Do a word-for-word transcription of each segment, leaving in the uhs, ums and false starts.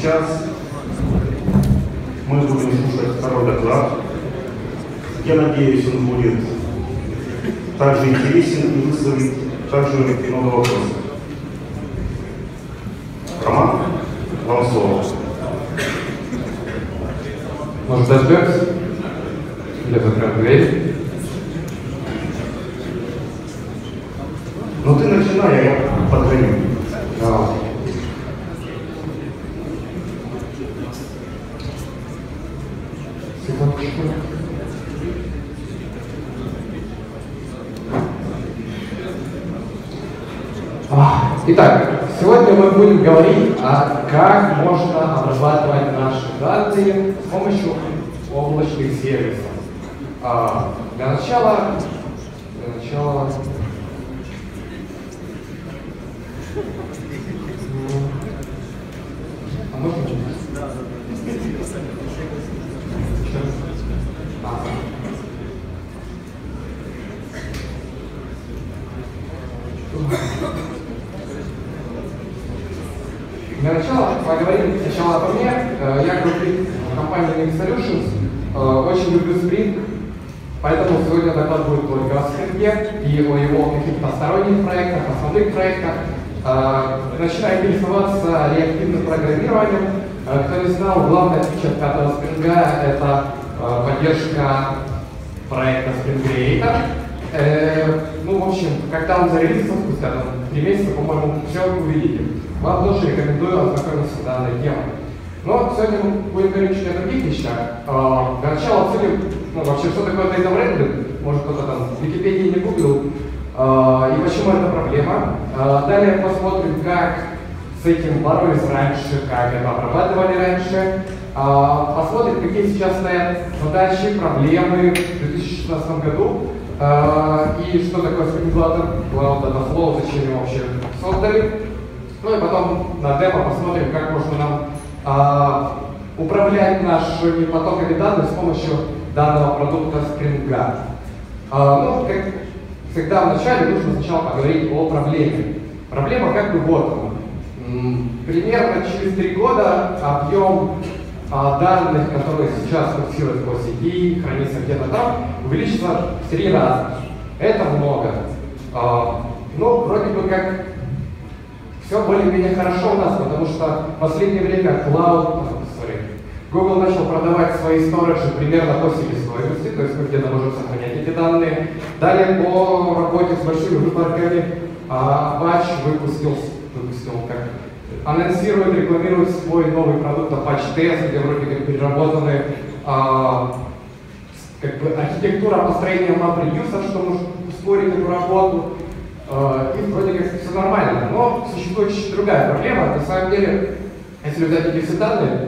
сейчас мы будем слушать второй доклад. Я надеюсь, он будет также интересен и вызовет также много вопросов. Роман, вам слово. Может, дождемся? Или закроем дверь? Ну ты начинай, а я подгоню. Давай. Секундочку. Итак, сегодня мы будем говорить о как можно обрабатывать наши данные с помощью облачных сервисов. А, для начала, для начала, а можно? А. Для начала поговорим сначала обо мне. Я группник компании Next Solutions. Очень люблю Spring, поэтому сегодня доклад будет только о Spring и о его каких-то сторонних проектах, основных проектах. Начинаю интересоваться реактивным программированием. Кто не знал, главная фича пятого Spring — это поддержка проекта Spring Creator. Э, ну, в общем, когда он зарелизится, спустя там три месяца, по-моему, все увидите. Вам тоже рекомендую ознакомиться с данной темой. Но сегодня мы будем говорить чуть о других вещах. Э, для начала обсудим, ну, вообще, что такое data wrangling, может, кто-то там в Википедии не гуглил, э, и почему это проблема. Э, далее посмотрим, как с этим боролись раньше, как это обрабатывали раньше. Э, посмотрим, какие сейчас стоят задачи, проблемы в две тысячи шестнадцатом году. Uh, и что такое Spring Cloud, Cloud Data Flow, зачем его вообще создали. Ну и потом на демо посмотрим, как можно нам uh, управлять нашими потоками данных с помощью данного продукта Spring. Uh, ну, как всегда в начале нужно сначала поговорить о проблеме. Проблема как бы вот она. Примерно через три года объем данных, которые сейчас курсируют по сети, хранится где-то там, увеличится в три раза. Это много. А, ну, вроде бы как все более-менее хорошо у нас, потому что в последнее время Cloud, sorry, Google начал продавать свои сториджи примерно по себестоимости, то есть мы где-то можем сохранять эти данные. Далее по работе с большими выборками а, Apache выпустил, выпустил как анонсирует, рекламирует свой новый продукт Apache Test, где вроде как переработаны а, как бы архитектура построения MapReduce, что может ускорить эту работу. А, и вроде как все нормально. Но существует чуть другая проблема. На самом деле, если взять эти все данные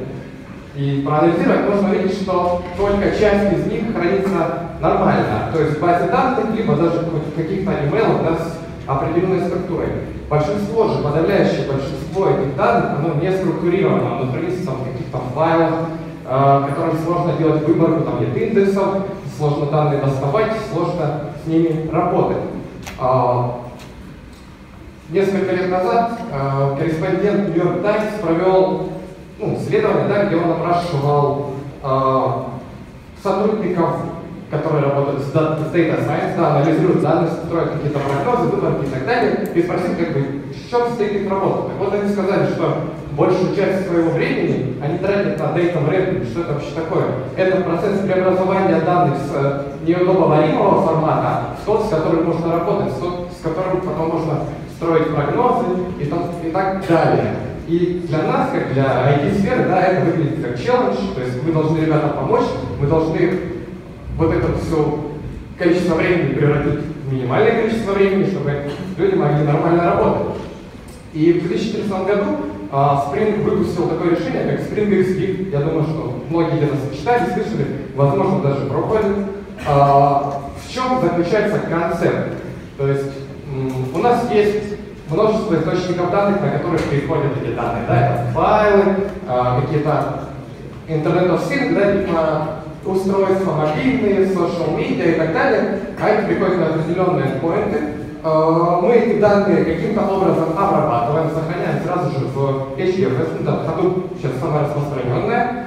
и проанализировать, можно увидеть, что только часть из них хранится нормально. То есть в базе данных, либо даже в каких-то email у нас определенной структурой. Большинство же, подавляющее большинство этих данных, оно не структурировано, оно хранится там в каких-то файлах, э, которым сложно делать выборку, там нет индексов, сложно данные доставать, сложно с ними работать. Э, несколько лет назад э, корреспондент New York Times провел ну, исследование, да, где он опрашивал э, сотрудников, которые работают с Data Science, да, анализируют данные, строят какие-то прогнозы, выборки и так далее, и спросил, как бы, в чем состоит их работа. Так вот, они сказали, что большую часть своего времени они тратят на data wrangling. Что это вообще такое? Это процесс преобразования данных с неудобоваримого формата в тот, с которым можно работать, с тот, с которым потом можно строить прогнозы и, там, и так далее. И для нас, как для ай ти-сферы, да, это выглядит как челлендж, то есть мы должны ребятам помочь, мы должны вот это все количество времени превратить в минимальное количество времени, чтобы люди могли нормально работать. И в две тысячи четырнадцатом году а, Spring выпустил такое решение, как Spring икс ви. Я думаю, что многие где-то читали, слышали, возможно, даже пробовали. А, в чем заключается концепт? То есть у нас есть множество источников данных, на которых приходят эти данные. Да? Это файлы, а, какие-то Internet of Things, да, типа устройства мобильные, social media и так далее, а они приходят на определенные endpoints, мы эти данные каким-то образом обрабатываем, сохраняем сразу же в эйч ди эф эс, ну, да, Hadoop сейчас самая распространенная,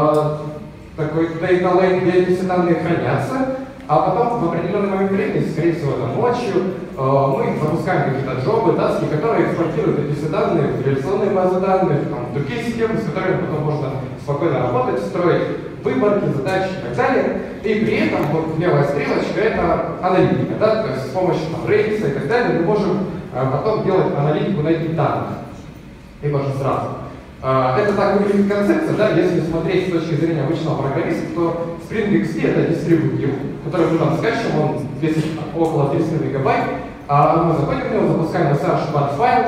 такой data lake, где эти все данные хранятся, а потом в определенный момент времени, скорее всего, там, ночью, мы запускаем какие-то джобы, таски, которые экспортируют эти все данные в реляционные базы данных, там, другие системы, с которыми потом можно спокойно работать, строить выборки, задачи и так далее. И при этом вот левая стрелочка — это аналитика, да? То есть с помощью там, Redis и так далее мы можем а, потом делать аналитику на этих данных. И можно сразу. А, это так выглядит концепция, да? Если смотреть с точки зрения обычного программиста, то Spring икс ди — это дистрибутив, который мы там скачем, он весит около триста мегабайт, а мы заходим в него, запускаем эс аш бат файл,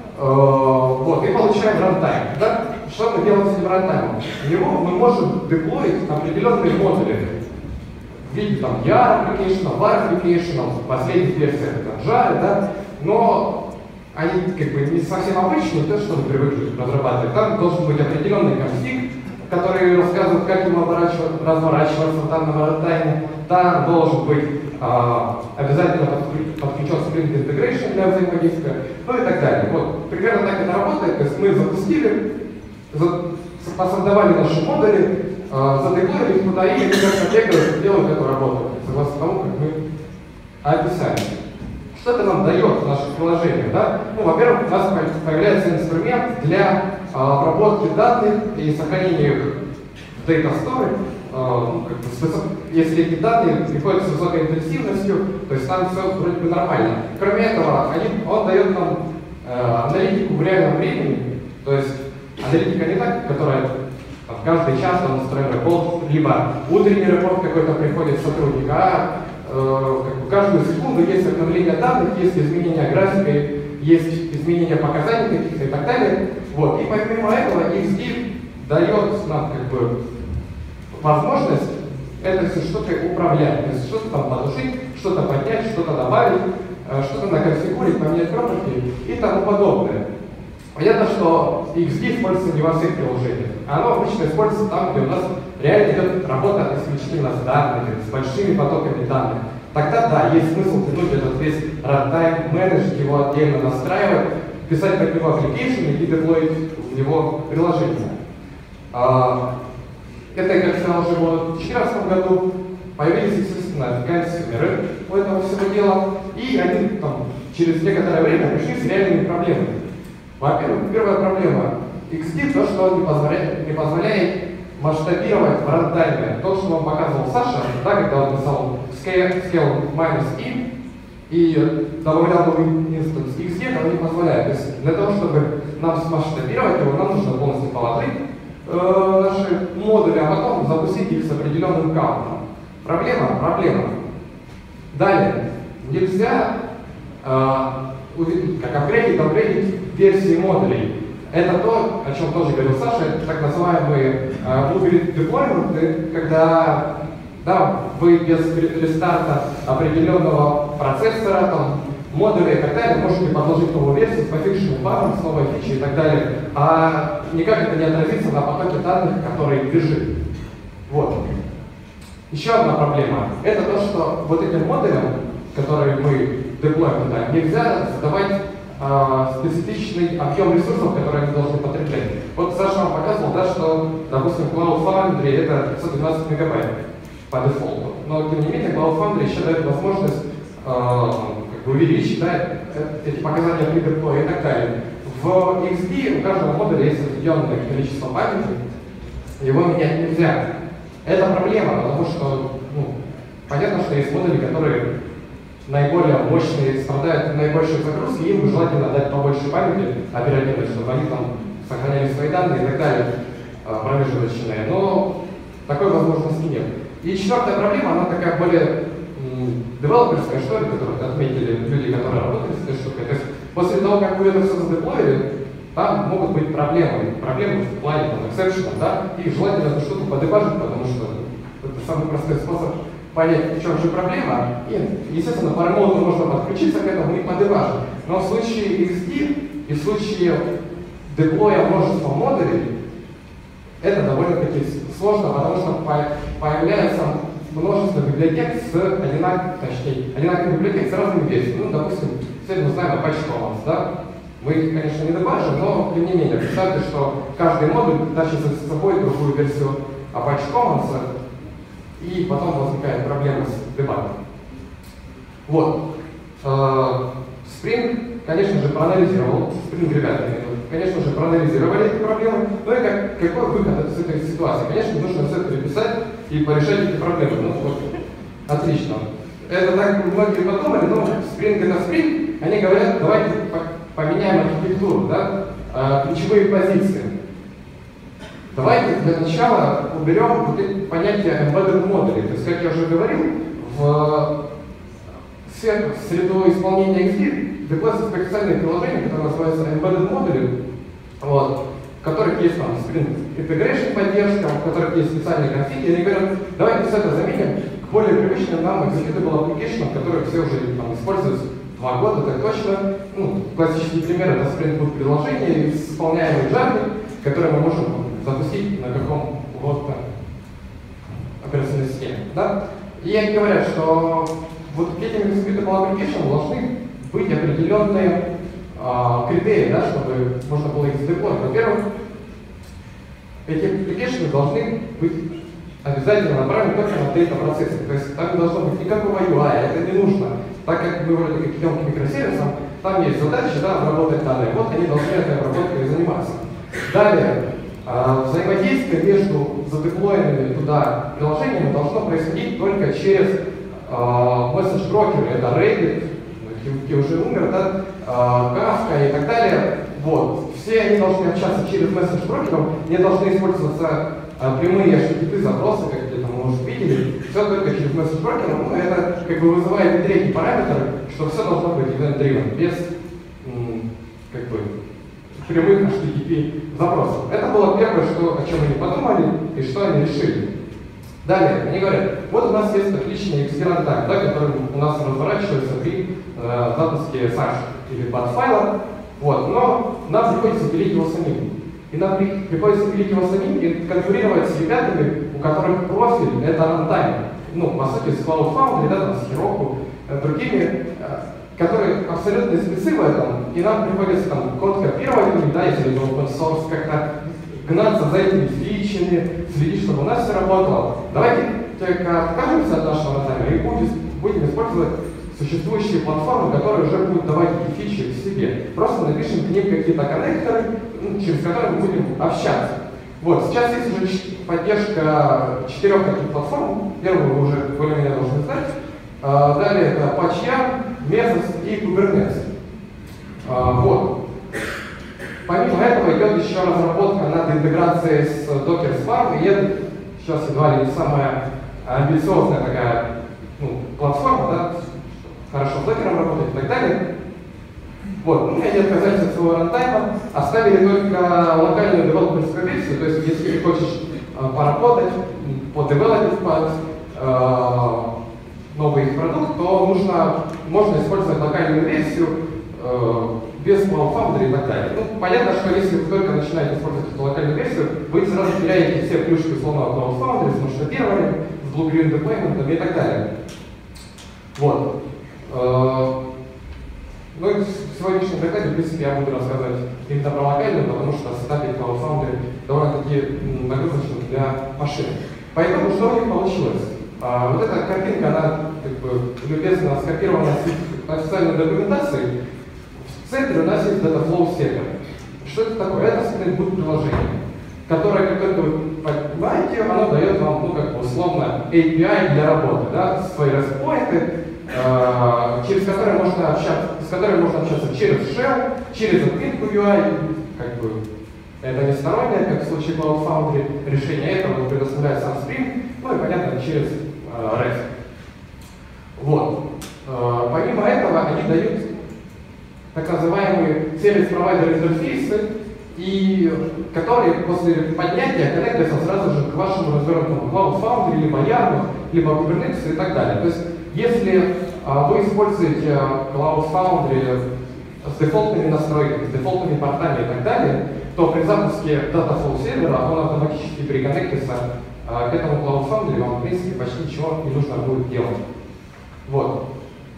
вот, и получаем рантайм. Да? Что мы делаем с этим рантаймом? В него мы можем деплоить определенные модули в виде там яр application, var application, последних версиях Java, да? Но они как бы не совсем обычные, то, что мы привыкли разрабатывать. Там должен быть определенный конфиг, который рассказывает, как ему разворачиваться в данном рантайме. Там должен быть а, обязательно подключен Spring Integration для взаимодействия, ну и так далее. Вот, примерно так это работает. То есть мы запустили, за, посоздавали наши модули, а, задекларили их туда, и они как бегают, делают эту работу, согласно тому, как мы описали. Что это нам дает в наших приложениях? Да? Ну, во-первых, у нас появляется инструмент для а, обработки данных и сохранения их в Data Store. Uh, как бы, если эти данные приходят с высокой интенсивностью, то есть там все вроде бы нормально. Кроме этого, они, он дает нам uh, аналитику в реальном времени, то есть аналитика не так, которая там, каждый час там устроен репорт, либо утренний репорт какой-то приходит сотрудник, а uh, как бы, каждую секунду есть обновление данных, есть изменения графика, есть изменения показаний каких-то и так далее. Вот. И помимо этого икс ди дает нам как бы возможность это все что-то управлять, то есть что-то там подушить, что-то поднять, что-то добавить, что-то наконфигурить, поменять property и тому подобное. Понятно, что икс ди используется не во всех приложениях. Оно обычно используется там, где у нас реально идет работа исключительно с данными, с большими потоками данных. Тогда да, есть смысл тянуть этот весь runtime, менеджить его отдельно, настраивать, писать под него application и деплоить в него приложение. Это, как я сказал, уже было в две тысячи четырнадцатом году. Появились, естественно, консюмеры у этого всего дела, и они там, через некоторое время пришли с реальными проблемами. Во-первых, первая проблема икс ди, то, что он не позволяет, не позволяет масштабировать в рантайме. То, что вам показывал Саша, да, когда он писал scale, scale minus i и добавлял новый инстанс икс ди, этого не позволяет. То есть для того, чтобы нам смасштабировать его, нам нужно полностью положить наши модули, а потом запустить их с определенным каунтом. Проблема? Проблема. Далее. Нельзя э, увидеть, как апгрейдить, апгрейдить версии модулей. Это то, о чем тоже говорил Саша, это так называемые Blueberry деплойменты, когда да, вы без рестарта определенного процессора, там, модули и так далее, можете подложить новую версию с пофикшенным паром, с новой фичей и так далее, а никак это не отразится на потоке данных, который бежит. Вот. Еще одна проблема – это то, что вот этим модулям, которые мы деплоим туда, нельзя задавать э, специфичный объем ресурсов, которые они должны потреблять. Вот Саша вам показывал, да, что, допустим, Cloud Foundry – это пятьсот двенадцать мегабайт по дефолту. Но, тем не менее, Cloud Foundry еще дает возможность э, увеличить, да, эти показания при деплое и так далее. В икс ди у каждого модуля есть определенное количество памяти, его менять нельзя. Это проблема, потому что ну, понятно, что есть модули, которые наиболее мощные, страдают наибольшей загрузки, им желательно дать побольше памяти оперативной, чтобы они там сохраняли свои данные и так далее, промежуточные. Но такой возможности нет. И четвертая проблема, она такая более девелоперская, что ли, которую отметили люди, которые работали с этой штукой. То есть после того, как вы это все задеплоили, там могут быть проблемы. Проблемы в плане там, exception, да, и желательно эту штуку подебажить, потому что это самый простой способ понять, в чем же проблема. И, естественно, по ремоуту можно подключиться к этому и подебажить. Но в случае икс ди и в случае деплоя множества модулей, это довольно-таки сложно, потому что появляется множество библиотек с одинаковыми, точнее, одинаковых библиотек с разными версиями. Ну, допустим, сегодня мы знаем Apache Commons, да? Мы их, конечно, не добавим, но тем не менее, представьте, что каждый модуль тащит с собой другую версию Apache Commons, и потом возникает проблема с дебагом. Вот. Spring, конечно же, проанализировал, Spring ребята, конечно же, проанализировали эти проблемы. Ну и как, какой выход из этой ситуации? Конечно, нужно все это переписать и порешать эти проблемы. Ну, вот, отлично. Это так многие подумали, но Spring это Spring, они говорят, давайте поменяем архитектуру, да, а, ключевые позиции. Давайте для начала уберем вот это понятие embedded модулей. То есть, как я уже говорил, в среду исполнения икс ди деплоятся специальные приложения, которые называются embedded модули, вот, в которых есть там Spring Integration поддержка, в которых есть специальные конфиги, и они говорят, давайте все это заменим к более привычным нам executable application, которые все уже там используют два года, так точно. Ну, классический пример это Spring Boot приложение, исполняемые Java, которые мы можем запустить на каком угодно операционной системе. Да? И они говорят, что вот к этим executable application должны быть определенные а, критерии, да, чтобы можно было их задеплоить. Во-первых, эти application должны быть обязательно направлены только на дейта-процессы. То есть там не должно быть никакого ю ай, это не нужно. Так как мы вроде как идем к микросервисам, там есть задача, да, обработать данные. Вот они должны этой обработкой заниматься. Далее, э, взаимодействие между задеплоенными туда приложениями должно происходить только через э, месседж-брокеры. Это Reddit, где уже умер, да, э, Kafka и так далее. Вот. Все они должны общаться через месседж-брокеров, не должны использоваться э, прямые эйч ти ти пи запросы, как где-то мы уже видели. Все только через месседж-брокер. Ну, это как бы вызывает и третий параметр, что все должно быть event-driven, без м, как бы прямых эйч ти ти пи запросов. Это было первое, что, о чем они подумали и что они решили. Далее, они говорят, вот у нас есть отличный икс ди runtime, да, который у нас разворачивается при э, запуске саш или бат-файла, вот, но нам приходится пилить его самим. И нам при, приходится пилить его самим и конкурировать с ребятами, у которых профиль это runtime. Ну, по сути, с Cloud Foundry, да, там, с Heroku, э, другими, э, которые абсолютно спецы в этом, и нам приходится там код копировать, да, если это open source, как-то гнаться за этими фичами, следить, чтобы у нас все работало. Давайте только откажемся от нашего runtime и будем, будем использовать существующие платформы, которые уже будут давать эти фичи к себе. Просто напишем к ним какие-то коннекторы, ну, через которые мы будем общаться. Вот, сейчас есть уже поддержка четырех таких платформ. Первую вы уже более-менее должны знать. А, далее это Apache Yarn, Mesos и Kubernetes. А, вот. Помимо этого идет еще разработка над интеграцией с Docker Swarm, и это сейчас едва ли не самая амбициозная такая, ну, платформа, да, хорошо с Docker работать и так далее. Вот, мы не отказались от своего рантайма, оставили только локальную девелоперскую версию, то есть если ты хочешь э, поработать, подевелопить под э, новый их продукт, то нужно, можно использовать локальную версию э, без Cloud Foundry и так далее. Ну, понятно, что если вы только начинаете использовать эту локальную версию, вы сразу теряете все плюшки условного Cloud Foundry с масштабированием, с Blue-Green Deployment и так далее. Вот. Ну и в сегодняшнем докладе, в принципе, я буду рассказывать именно про локальную, потому что сетапить Cloud Foundry довольно-таки нагрузочно для машин. Поэтому что у них получилось? А, вот эта картинка, она как бы любезно скопирована с официальной документацией. В центре у нас есть Data Flow сервер. Что это такое? Это Spring Boot приложение, которое, как вы понимаете, оно дает вам, ну, как бы условно, эй пи ай для работы, да, свои REST-поинты, через которые можно общаться, с которыми можно общаться через Shell, через админку ю ай, как бы это не стороннее, как в случае Cloud Foundry, решение этого предоставляет сам Spring, ну и понятно, через uh, REST. Вот. Uh, помимо этого, они дают так называемые сервис-провайдер интерфейсы, и которые после поднятия коннектятся сразу же к вашему развернутому Cloud Foundry, либо Yarn, либо Kubernetes и так далее. То есть, если а, вы используете Cloud Foundry с дефолтными настройками, с дефолтными портами и так далее, то при запуске Dataflow сервера он автоматически переконнектится к этому Cloud Foundry вам, в принципе, почти ничего не нужно будет делать. Вот.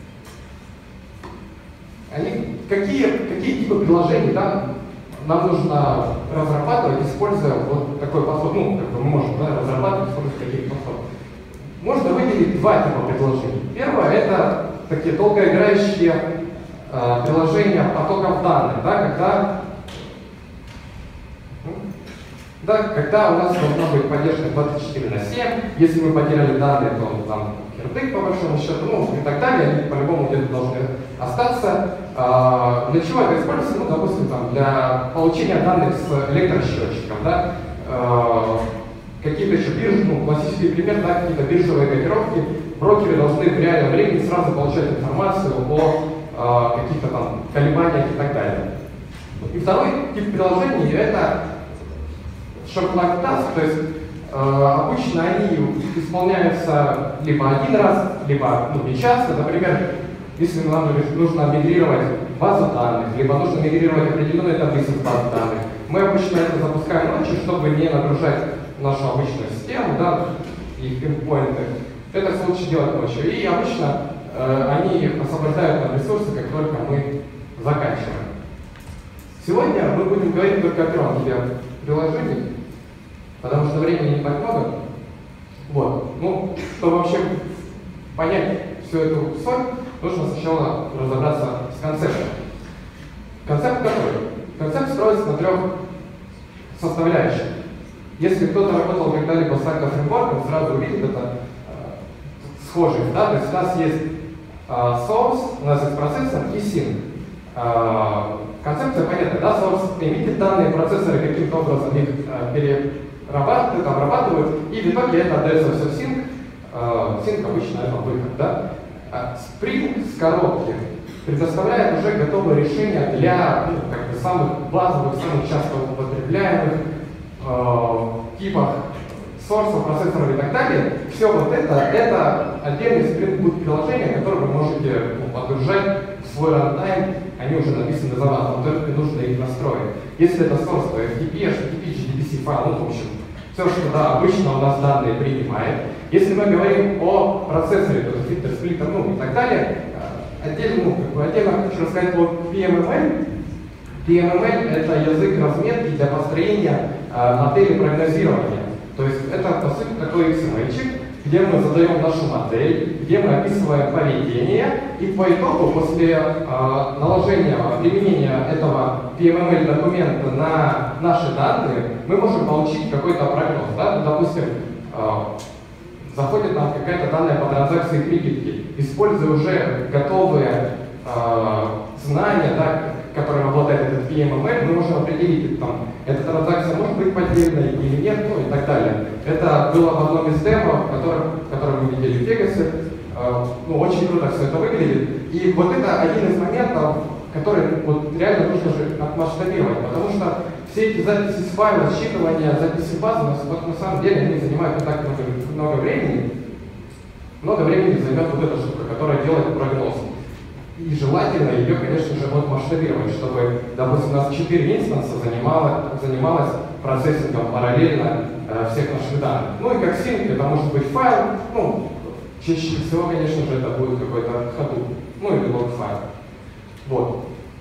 Они, какие, какие типы приложений, да, нам нужно разрабатывать, используя вот такой подход. Ну, как бы мы можем, да, разрабатывать, используя такие подходы. Можно выделить два типа предложений. Первое — это такие долгоиграющие э, приложения потоков данных, да, когда, да, когда у нас должна быть поддержка двадцать четыре на семь, если мы потеряли данные, то там кирдык по большому счету, ну и так далее, они по-любому где-то должны остаться. Э, для чего это используется? Ну, допустим, там, для получения данных с электросчетчиков, да, э, какие-то еще биржи, ну, классический пример, да, какие-то биржевые котировки, брокеры должны в реальном времени сразу получать информацию о э, каких-то там колебаниях и так далее. И второй тип приложений — это short-line task, то есть э, обычно они исполняются либо один раз, либо ну, не часто. Например, если нам нужно мигрировать базу данных, либо нужно мигрировать определенные таблицы в базу данных, мы обычно это запускаем ночью, чтобы не нагружать нашу обычную систему, да, и пинпоинты. Это лучше делать ночью. И обычно э, они освобождают нам ресурсы, как только мы заканчиваем. Сегодня мы будем говорить только о первом типе приложений, потому что времени не так много. Вот. Ну, чтобы вообще понять всю эту соль, нужно сначала разобраться с концептом. Концепт какой? Концепт строится на трех составляющих. Если кто-то работал когда-либо с Active Framework, сразу увидит это э, схожесть. Да? То есть у нас есть э, source, у нас есть процессор и syn. Э, концепция понятна, да? Source эмитит данные, процессоры каким-то образом их э, перерабатывают, обрабатывают, и в итоге это отдается все в syn. Э, syn обычно это выход. Да? Spring с коробки предоставляет уже готовые решения для ну, как бы самых базовых, самых часто употребляемых типах сорсов, процессоров и так далее. Все вот это, это отдельный Spring Boot приложения, которые вы можете ну, подгружать в свой рантайм. Они уже написаны за вас, но только нужно их настроить. Если это source, то эф ти пи, эйч ти ти пи, джи ди би си файл, ну, в общем, все, что да, обычно у нас данные принимает. Если мы говорим о процессоре, то есть фильтр, сплиттер, ну и так далее, отдельно, ну, как бы отдельно хочу рассказать о пи эм эм эл. пи эм эм эл — это язык разметки для построения э, модели прогнозирования. То есть это, по сути, такой икс эм эль-чик, где мы задаем нашу модель, где мы описываем поведение, и по итогу, после э, наложения, применения этого пи эм эм эл-документа на наши данные, мы можем получить какой-то прогноз. Да? Допустим, э, заходит нам какая-то данная по транзакции прикидки, используя уже готовые э, знания, да, которым обладает этот пи эм эм эл, мы можем определить, там, эта транзакция может быть поддельной или нет, ну и так далее. Это было в одном из демо, которое мы видели в Вегасе. Э, ну, очень круто все это выглядит. И вот это один из моментов, который вот, реально нужно же отмасштабировать, потому что все эти записи с файла, считывания, записи базы, вот, на самом деле они занимают не так много, много времени. Много времени займет вот эта штука, которая делает прогноз. И желательно ее, конечно же, вот масштабировать, чтобы, допустим, у нас четыре инстанса занимало, занималось процессингом параллельно э, всех наших данных. Ну и как синк, это может быть файл, ну, чаще всего, конечно же, это будет какой-то Hadoop, ну или лог-файл. Вот.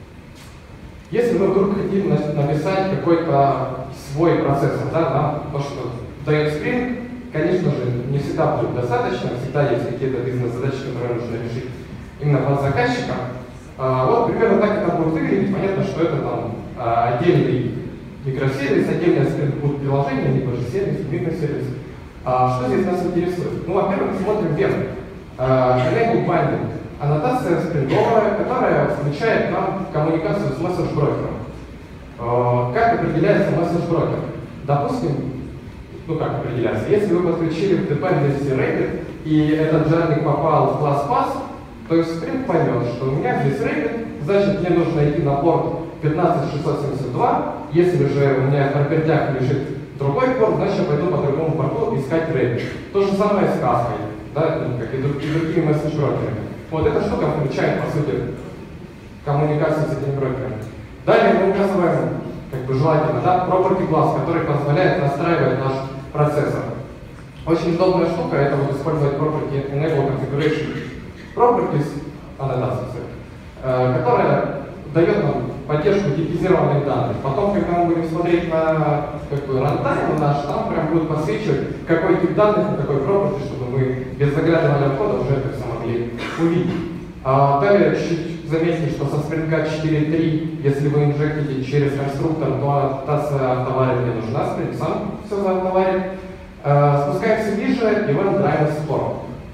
Если мы вдруг хотим написать какой-то свой процессор, да, нам то, что дает Spring, конечно же, не всегда будет достаточно, всегда есть какие-то бизнес-задачи, которые нужно решить именно под заказчика. А, вот примерно так это будет выглядеть. Понятно, что это там а, отдельный микросервис, отдельное Spring Boot приложение, либо же сервис, микросервис. А, что здесь нас интересует? Ну, во-первых, смотрим вверх. Enable Binding. Аннотация спринговая, которая включает нам коммуникацию с месседж-брокером. А, как определяется месседж-брокер? Допустим, ну как определяется, если вы подключили в dependency Rabbit, и этот джарник попал в класс pass, то есть Spring поймет, что у меня здесь Rabbit, значит мне нужно идти на порт пятнадцать шестьсот семьдесят два, если же у меня в пропертях лежит другой порт, значит я пойду по другому порту искать Rabbit. То же самое с Kafka, да, как и другими месседж-брокерами. Вот эта штука включает, по сути, коммуникацию с этими брокерами. Далее мы указываем, как бы желательно, да, property class, который позволяет настраивать наш процессор. Очень удобная штука — это вот использовать property enable configuration properties, аннотации, которая дает нам поддержку типизированных данных. Потом, когда мы будем смотреть на как бы, рантайм наш, там прям будет подсвечивать, какой тип данных и какой property, чтобы мы без заглядывания в код уже это все могли увидеть. А далее чуть-чуть заметьте, что со Spring четыре точка три, если вы инжектите через конструктор, то аннотация автоварит не нужна, Spring сам все заавтоварит. А, спускаемся ниже, event driver support.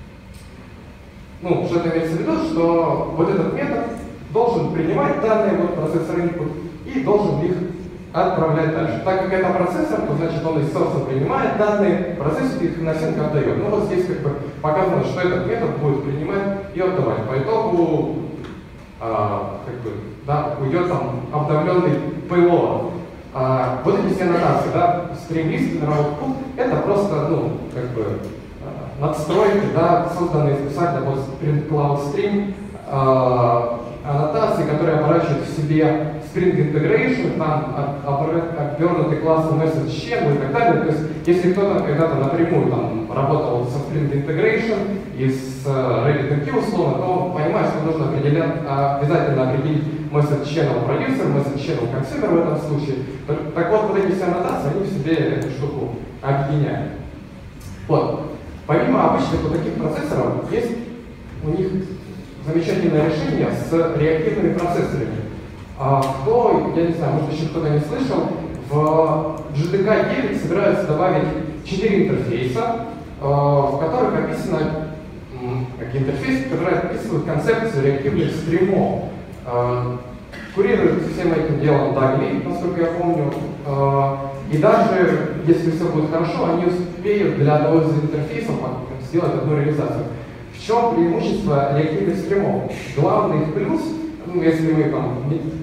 Ну, что это имеется в виду, что вот этот метод должен принимать данные, вот процессор input, и должен их отправлять дальше. Так как это процессор, то значит он из source принимает данные, процессор их на синк отдает. Ну вот здесь как бы показано, что этот метод будет принимать и отдавать. По итогу а, как бы, да, уйдет там обновленный payload. А, вот эти все аннотации, да, string-list, output, это просто, ну, как бы надстройки, да, созданные специально под Spring Cloud Stream, а, аннотации, которые оборачивают в себе Spring Integration, там обернутый классом Message Chain и так далее. То есть, если кто-то когда-то напрямую там, работал со Spring Integration и с RabbitMQ условно, то он понимает, что нужно определять, обязательно определить Message Channel Producer, Message Channel Consumer в этом случае. Так вот, вот эти все аннотации, они в себе эту штуку объединяют. Вот. Помимо обычных вот таких процессоров, есть у них замечательное решение с реактивными процессорами. А, кто, я не знаю, может еще кто-то не слышал, в джи ди кей девять собираются добавить четыре интерфейса, а, в которых описано как интерфейсы, которые описывают концепцию реактивных стримов. А, курирует всем этим делом Дагли, насколько я помню. А, и даже если все будет хорошо, они успеют для одного из интерфейсов сделать одну реализацию. В чем преимущество реактивных стримов? Главный их плюс, ну, если мы там,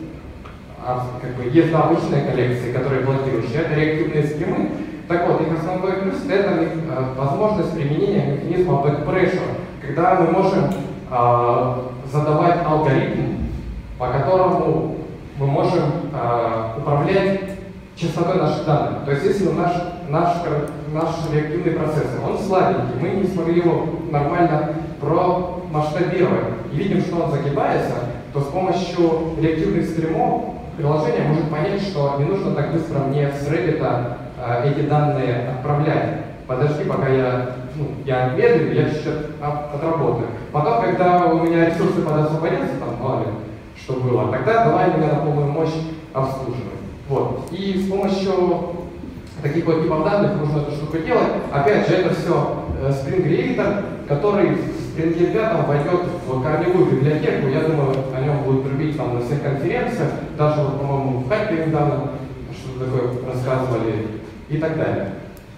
а, как бы, есть обычные коллекции, которые блокирующие, это реактивные стримы. Так вот, их основной плюс — это а, возможность применения механизма backpressure, когда мы можем а, задавать алгоритм, по которому мы можем а, управлять частотой наших данных. То есть, если наш, наш, наш реактивный процессор, он слабенький, мы не смогли его нормально промасштабировать, и видим, что он загибается, то с помощью реактивных стримов приложение может понять, что не нужно так быстро мне с Rabbit а, эти данные отправлять. Подожди, пока я, ну, я медленно, я чуть-чуть отработаю. Потом, когда у меня ресурсы подосвободятся, там, мало ли, что было, тогда давай меня на полную мощь обслуживать. Вот. И с помощью таких вот типов данных нужно эту штуку делать. Опять же, это все Spring Creator, который в Spring пять войдет в корневую библиотеку. Я думаю, о нем будут трубить там на всех конференциях, даже, вот, по-моему, в Хайпе недавно что-то такое рассказывали и так далее.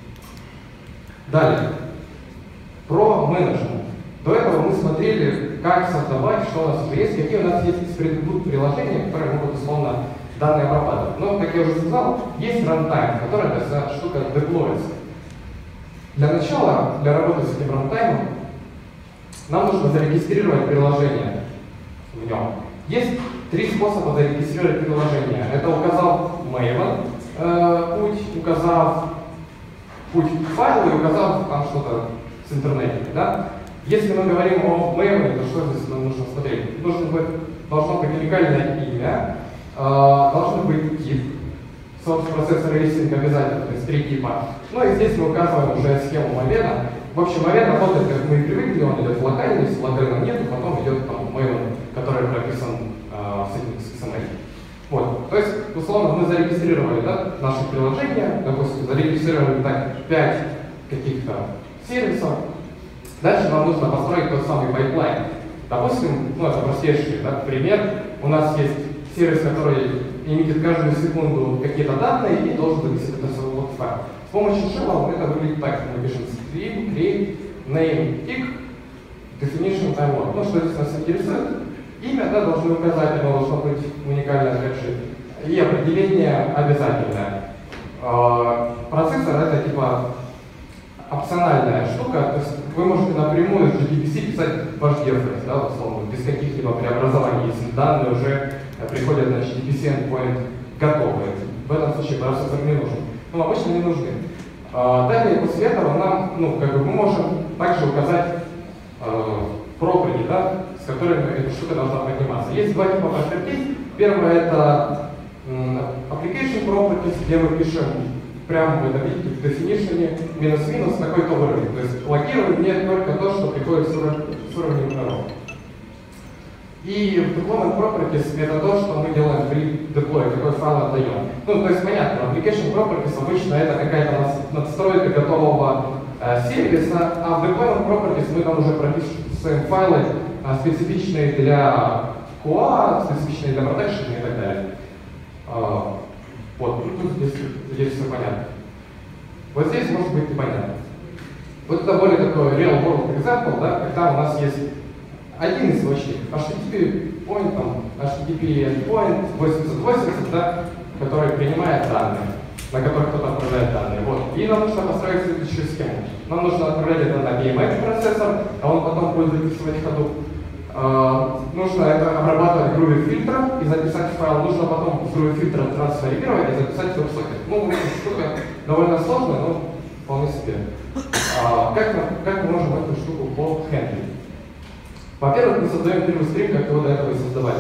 Далее. Про менеджмент. До этого мы смотрели, как создавать, что у нас уже есть, какие у нас есть Spring Boot приложения, которые могут условно данные обрабатывать. Но, как я уже сказал, есть runtime, которая эта штука деплоится. Для начала, для работы с этим рантаймом, нам нужно зарегистрировать приложение в нем. Есть три способа зарегистрировать приложение. Это указав Maven э, путь, указав путь к файлу и указав там что-то с интернетом. Да? Если мы говорим о Maven, то что здесь нам нужно смотреть? Нужно быть, должно быть уникальное имя, э, должен быть тип, source процессор листинг обязательно, то есть три типа. Ну и здесь мы указываем уже схему Maven. В общем, Maven работает, как мы и привыкли, он идет локально, если локально нету, потом идет там Maven, который прописан э, с икс эм эль. Вот, то есть, условно, мы зарегистрировали, да, наше приложение, допустим, зарегистрировали так пять каких-то сервисов. Дальше нам нужно построить тот самый пайплайн. Допустим, ну это простейший, да, пример. У нас есть сервис, который имеет каждую секунду какие-то данные и должен записать это в лог файл. С помощью shell это выглядит так. Мы пишем stream, create, name, tick, definition, timeout. Ну, что здесь нас интересует? Имя, да, должны указать, оно должно быть уникальное, опять же, и определение обязательное. Процессор — это типа опциональная штука, то есть вы можете напрямую из джи ти пи си писать ваш дефрейс, да, условно, без каких-либо преобразований, если данные уже приходят на джи ти пи си endpoint готовые. В этом случае процессор не нужен. Ну, обычно не нужны. Далее, после этого нам, ну, как бы мы можем также указать property, да, с которыми эта штука должна подниматься. Есть два типа property. Первое это application properties, где мы пишем прямо, вы это видите, в definition минус-минус такой-то уровень. То есть логируем не только то, что приходит с уровня игроков. И deployment properties это то, что мы делаем при deploy, какой файл отдаем. Ну, то есть понятно, application properties обычно это какая-то надстройка готового э, сервиса, а в deployment properties мы там уже прописываем файлы э, специфичные для кью эй, специфичные для protection и так далее. Э, вот, ну, тут здесь, здесь все понятно. Вот здесь может быть непонятно. Вот это более такой real world example, да, когда у нас есть один источник, эйч ти ти пи point, там, эйч ти ти пи endpoint восемьдесят восемьдесят, да, который принимает данные, на которых кто-то отправляет данные. Вот. И нам нужно построить следующую схему. Нам нужно отправлять это на би эм эм процессор, а он потом будет записывать ходу. Uh, нужно это обрабатывать Groovy фильтром и записать файл. Нужно потом с Groovy фильтром трансформировать и записать в WebSocket. Ну, эта штука довольно сложная, но вполне себе. Uh, как, мы, как мы можем эту штуку по-хендлить? Во-первых, мы создаем первый стрим, как его до этого и создавали.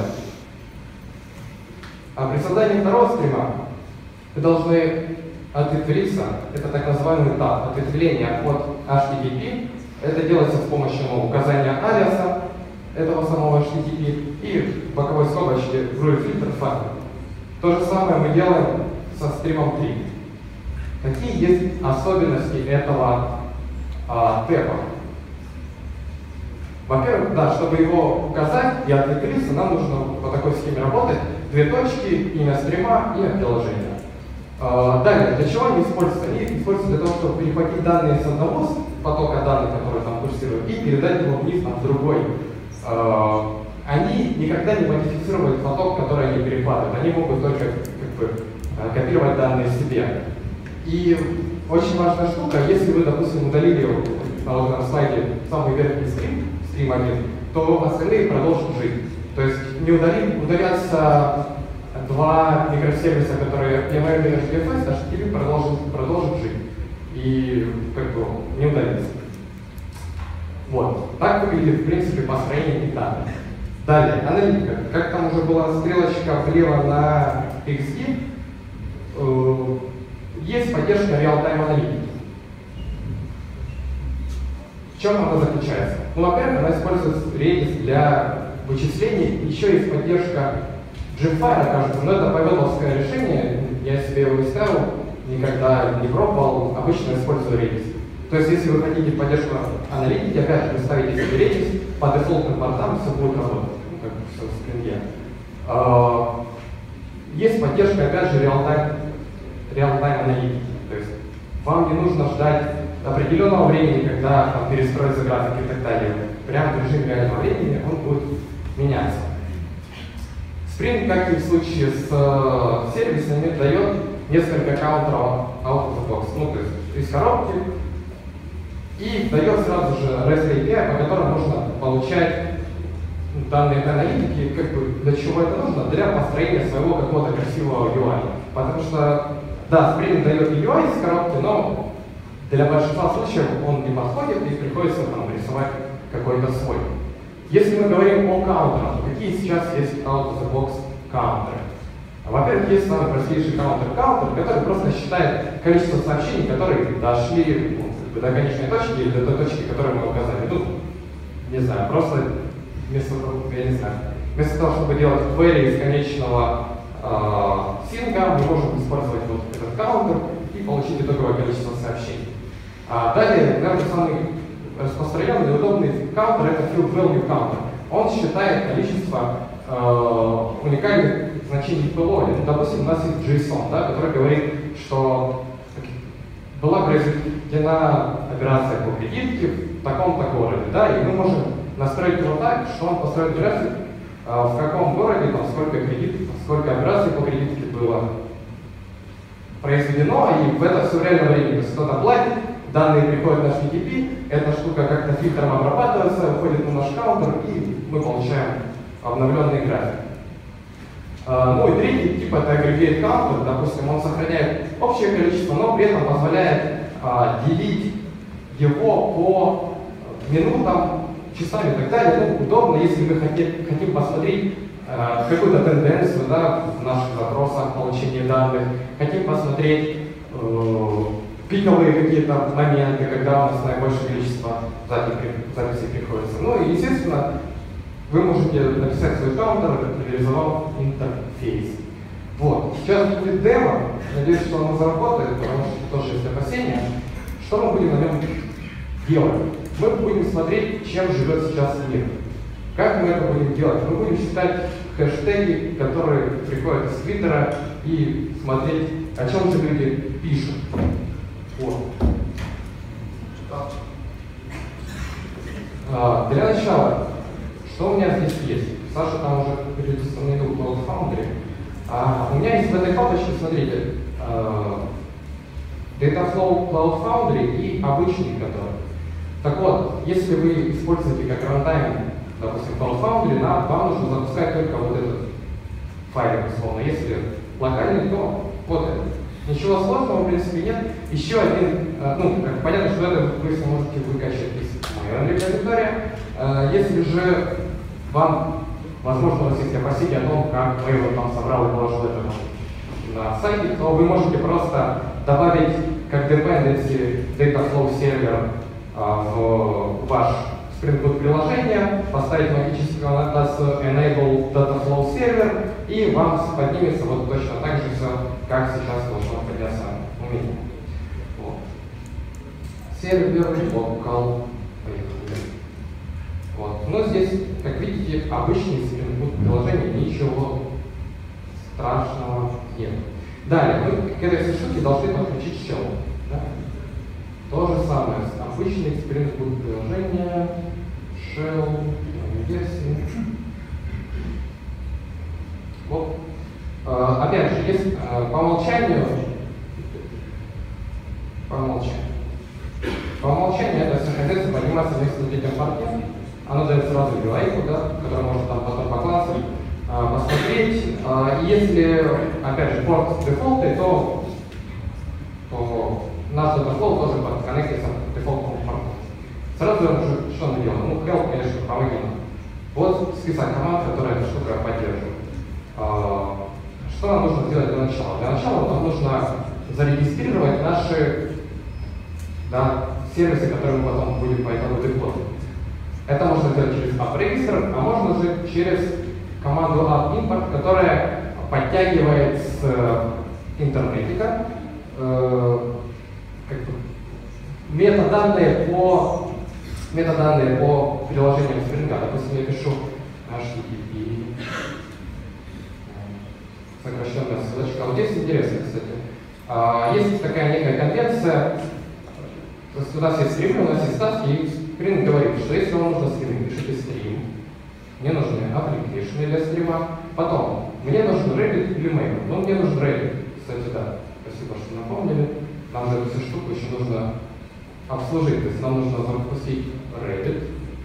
А при создании второго стрима вы должны ответвиться, это так называемый этап, ответвление от эйч ти ти пи. Это делается с помощью указания алиаса этого самого эйч ти ти пи и в боковой скобочке Groovy фильтр файл. То же самое мы делаем со стримом три. Какие есть особенности этого а, тэпа? Во-первых, да, чтобы его указать и ответвиться, нам нужно по такой схеме работать. Две точки, имя стрима и приложение. Uh, далее, для чего они используются? Они используются для того, чтобы перехватить данные с одного потока данных, которые там курсируют, и передать его вниз там, в другой. Uh, они никогда не модифицируют поток, который они перехватывают. Они могут только как бы, копировать данные себе. И очень важная штука, если вы, допустим, удалили на вот этом слайде самый верхний стрим, стрим один, то остальные продолжат жить. То есть не удали, удалятся два микросервиса, которые пи эм эл и эйч ди эф эс, эйч ти ти пи продолжит, продолжит жить. И как бы не удалится. Вот. Так выглядит, в принципе, построение данных. Далее, аналитика. Как там уже была стрелочка влево на икс ди, э, есть поддержка real-time аналитики. В чем она заключается? Ну, во-первых, она использует Redis для вычислений. Еще есть поддержка джим-файла, кажется, но это поведовское решение. Я себе его не ставил, никогда не пробовал. Обычно использую Redis. То есть, если вы хотите поддержку аналитики, опять же, вы ставите себе Redis, по дефолтным портам все будет работать, ну, как все в спринге. Uh, есть поддержка, опять же, real-time real-time аналитики. То есть, вам не нужно ждать определенного времени, когда там, перестроится график и так далее. Прямо в режиме реального времени он будет меняться. Spring, как и в случае с э, сервисами, дает несколько каунтеров out of the box, ну, то есть из коробки, и дает сразу же REST эй пи ай, по которому можно получать данные аналитики. Как бы, для чего это нужно? Для построения своего какого-то красивого ю ай. Потому что, да, Spring дает ю ай из коробки, но для большинства случаев он не подходит и приходится там рисовать какой-то свой. Если мы говорим о каунтерах, то какие сейчас есть out of the box каунтеры? Во-первых, есть самый простейший каунтер-каунтер, который просто считает количество сообщений, которые дошли ну, до конечной точки или до той точки, которую мы указали. Ну, не знаю, просто вместо, я не знаю, вместо того, чтобы делать query из конечного э, синка, мы можем использовать вот этот каунтер и получить итоговое количество сообщений. А далее, наверное, самый распространенный и удобный каунтер — это field value counter. Он считает количество э, уникальных значений в пэллоде. Ну, допустим, у нас есть JSON, да, который говорит, что была произведена операция по кредитке в таком-то городе, да, и мы можем настроить его так, что он построит график, э, в каком городе, там, сколько кредитов, сколько операций по кредитке было произведено, и в это все в реальном времени. То есть кто-то платит, данные приходят на эйч ти ти пи, эта штука как-то фильтром обрабатывается, уходит на наш каунтер, и мы получаем обновленный график. Uh, ну и третий тип — это aggregate counter, допустим, он сохраняет общее количество, но при этом позволяет а, делить его по минутам, часам и так далее. Ну, удобно, если мы хотим, хотим посмотреть э, какую-то тенденцию, да, в наших запросах получения данных, хотим посмотреть э, пиковые какие-то моменты, когда у нас наибольшее количество записей приходится. Ну и, естественно, вы можете написать свой каунтер, реализовав интерфейс. Вот. Сейчас будет демо. Надеюсь, что оно заработает, потому что тоже есть опасения. Что мы будем на нем делать? Мы будем смотреть, чем живет сейчас мир. Как мы это будем делать? Мы будем читать хэштеги, которые приходят из Твиттера, и смотреть, о чем же люди пишут. Вот. А, для начала, что у меня здесь есть? Саша там уже передустановил Cloud Foundry. А у меня есть в этой папочке, смотрите, uh, Dataflow Cloud Foundry и обычный который. Так вот, если вы используете как рантайм, допустим, Cloud Foundry, вам нужно запускать только вот этот файл, условно. Если локальный, то вот это. Ничего сложного, в принципе, нет. Еще один, uh, ну, как понятно, что это вы сможете выкачать из моей репозитории. Uh, если же вам, возможно, у вас есть опасения о том, как мы его там собрал и положил это на сайте, то вы можете просто добавить как dependency Dataflow сервер а, в ваш Spring Boot приложение, поставить магическую аннотацию enable Dataflow сервер, и вам поднимется вот точно так же все, как сейчас должно подняться у меня. Вот. Сервер local. Вот. Но здесь, как видите, обычные Spring Boot приложения, ничего страшного нет. Далее, мы к этой всей штуке должны подключить shell. Да? То же самое, обычные Spring Boot приложения, shell, версии. Вот. А, опять же, есть а, по умолчанию, по умолчанию, по умолчанию это синхронизация поднимается вместе с третьим партнером. Оно дает сразу ю ай-ку, да, которую можно там потом по классам а, посмотреть. А, если, опять же, порт дефолты, то, то наш Dataflow тоже подконнектится к дефолтному порту. Сразу уже что мы делаем? Ну, help, конечно, помоги нам. Вот список команд, которые эта штука поддерживает. А, что нам нужно сделать для начала? Для начала нам нужно зарегистрировать наши, да, сервисы, которые мы потом будем по этому деплоить. Это можно сделать через app-регистр, а можно же через команду app-import, которая подтягивает с интернетика э, как бы, метаданные по метаданные по приложениям Spring. Допустим, я пишу эйч ти ти пи, сокращенная ссылочка. Вот здесь интересно, кстати. А, есть такая некая конвенция. То есть у нас есть стримы, у нас есть таски, и Spring говорит, что если вам нужно стрим, пишите стрим. Мне нужны application для стрима. Потом, мне нужен Reddit или Mail. Ну, мне нужен Reddit. Кстати, да. Спасибо, что напомнили. Нам же эту всю штуку еще нужно обслужить. То есть нам нужно запустить Reddit.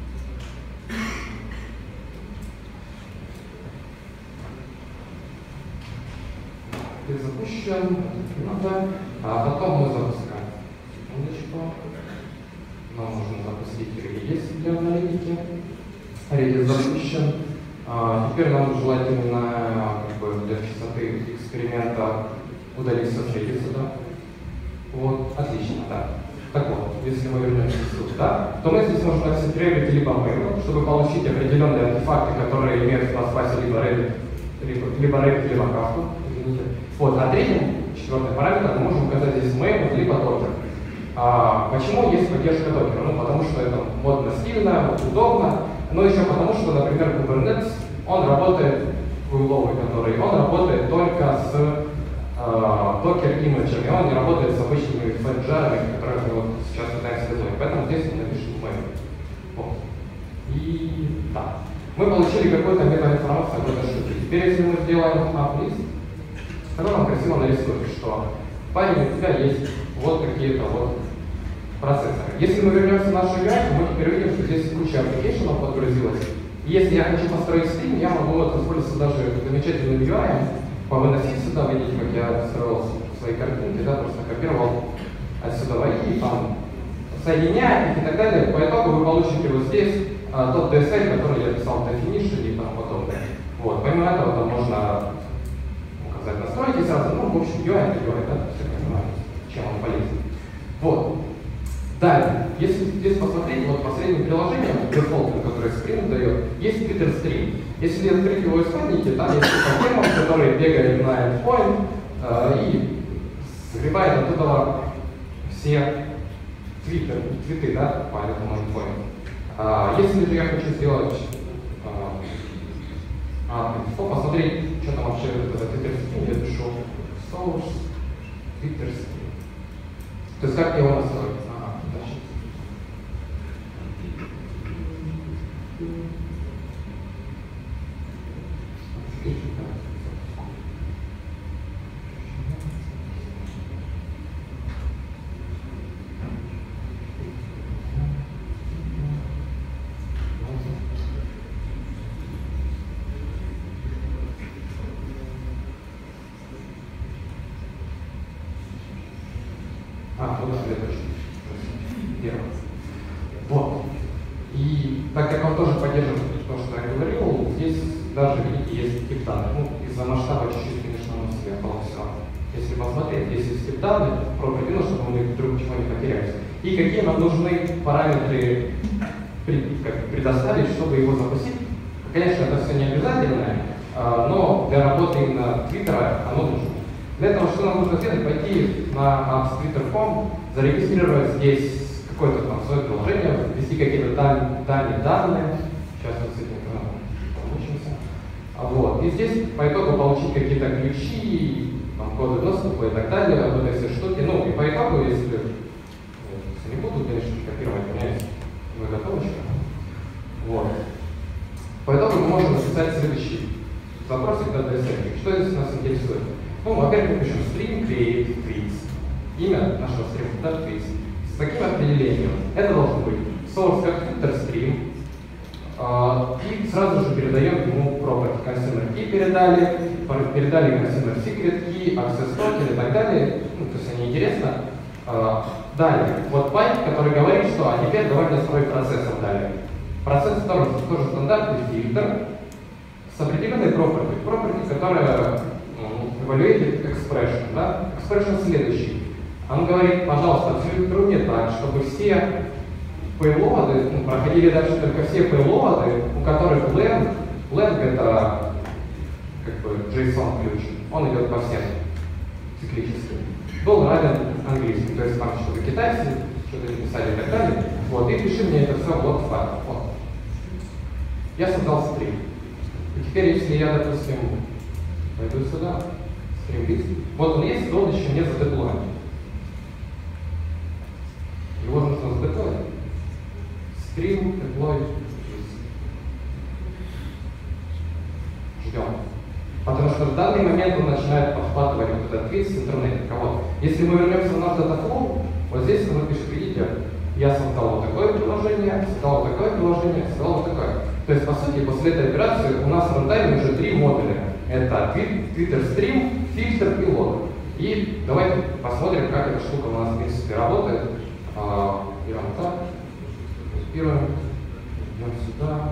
Reddit запущен. Надо. А потом мы запускаем. Секундочку. Нам нужно запустить Redis для аналитики. Redis запущен. А, теперь нам желательно, как бы, для чистоты эксперимента удалить все Redis сюда. Вот, отлично, да. Так вот, если мы вернемся сюда, то мы здесь можем написать Reddit либо Mail, чтобы получить определенные артефакты, которые имеют на спасе либо Reddit, либо, либо Reddit, либо Kafka. Извините. Вот, а третьим, четвертый параметр, мы можем указать здесь Mail, либо Docker. А, почему есть поддержка докера? Ну, потому что это модно, стильно, удобно, но еще потому, что, например, Kubernetes, он работает, гугловый который, он работает только с докер-имиджами, он не работает с обычными флэджерами, которые мы вот сейчас пытаемся сделать. Поэтому здесь мы напишем mail. Вот. И да. Мы получили какую-то метаинформацию об этой штуке. Теперь, если мы сделаем uplist, то нам красиво нарисует, что парень, у тебя есть вот какие-то вот процессоры. Если мы вернемся в нашу игру, мы теперь видим, что здесь куча аппликейшенов подгрузилась. И если я хочу построить стрим, я могу вот воспользоваться даже замечательным ю ай, повыносить сюда, видите, как я строил свои картинки, да, просто копировал отсюда и там соединять их и так далее. По итогу вы получите вот здесь а, тот ди эс эл, который я писал в definition и тому подобное. Вот. Помимо этого там можно указать настройки сразу, ну, в общем, ю ай это ю ай, да, все понимают, чем он полезен. Вот. Далее, если здесь посмотреть, вот по средним приложениям, дефолтным, которые Spring дает, есть Twitter Stream. Если открыть его исходники, там есть система, который бегает на endpoint э, и загребает оттуда все твиты, твиты, да, по этому endpoint. А, если же я хочу сделать а, а, посмотреть, что там вообще это за Twitter Stream, я пишу source Twitter Stream. То есть как его настроить? Ага, дальше. А, вот следующий. Первый. Вот. И так как он тоже поддерживает то, что я говорил, здесь даже, видите, есть тип данных. Ну, из-за масштаба чуть-чуть, конечно, он съехал все. Если посмотреть, здесь есть тип данных, пробуйте, ну, чтобы мы вдруг чего не потерялись. И какие нам нужны параметры при, как, предоставить, чтобы его запустить. Конечно, это все не обязательно, но для работы именно Твиттера оно нужно. Для этого что нам нужно сделать? Пойти на apps Twitter точка ком, зарегистрировать здесь какое-то там свое приложение, ввести какие-то данные, данные, данные. Сейчас мы с этим получимся. Вот. И здесь по итогу получить какие-то ключи, там, коды доступа и так далее, об этой всей штуке. Ну и по итогу, если, если не буду, конечно, копировать, у меня есть заготовочка. Вот. По итогу мы можем написать следующий запросик на ди эс эл. Что здесь нас интересует? Ну, во-первых, мы пишем string create tweets. Имя нашего стрима, да, tweets. С таким определением. Это должен быть source как Twitter stream. Uh, и сразу же передаем ему property consumer key передали, передали consumer secret key, access token и так далее. Ну, то есть они интересно. Uh, далее, вот pipe, который говорит, что а теперь давай настроить процессор далее. Процесс тоже, тоже стандартный фильтр с определенной property. Property, которая evaluated expression, да? Expression следующий. Он говорит, пожалуйста, фильтруйте так, чтобы все payload, ну, проходили дальше только все payload, у которых len, len это как бы JSON ключ, он идет по всем циклически. Был равен английский, то есть там что-то китайцы, что-то не писали и так далее. Вот, и пиши мне это все вот в файл. Вот. Я создал стрим. И теперь, если я, допустим, пойду сюда, стримлист. Вот он есть, но он еще не задеплоен. Его нужно задеплоить. Стрим, деплой. Ждем. Потому что в данный момент он начинает подхватывать вот этот твит с интернета. Вот. Если мы вернемся в наш датафлоу, вот здесь он пишет, видите, я создал вот такое приложение, создал вот такое приложение, создал вот такое. То есть, по сути, после этой операции у нас в рантайме уже три модуля. Это Twitter Stream, фильтр и лог. И давайте посмотрим, как эта штука у нас в принципе работает. Берем так, копируем, идем сюда,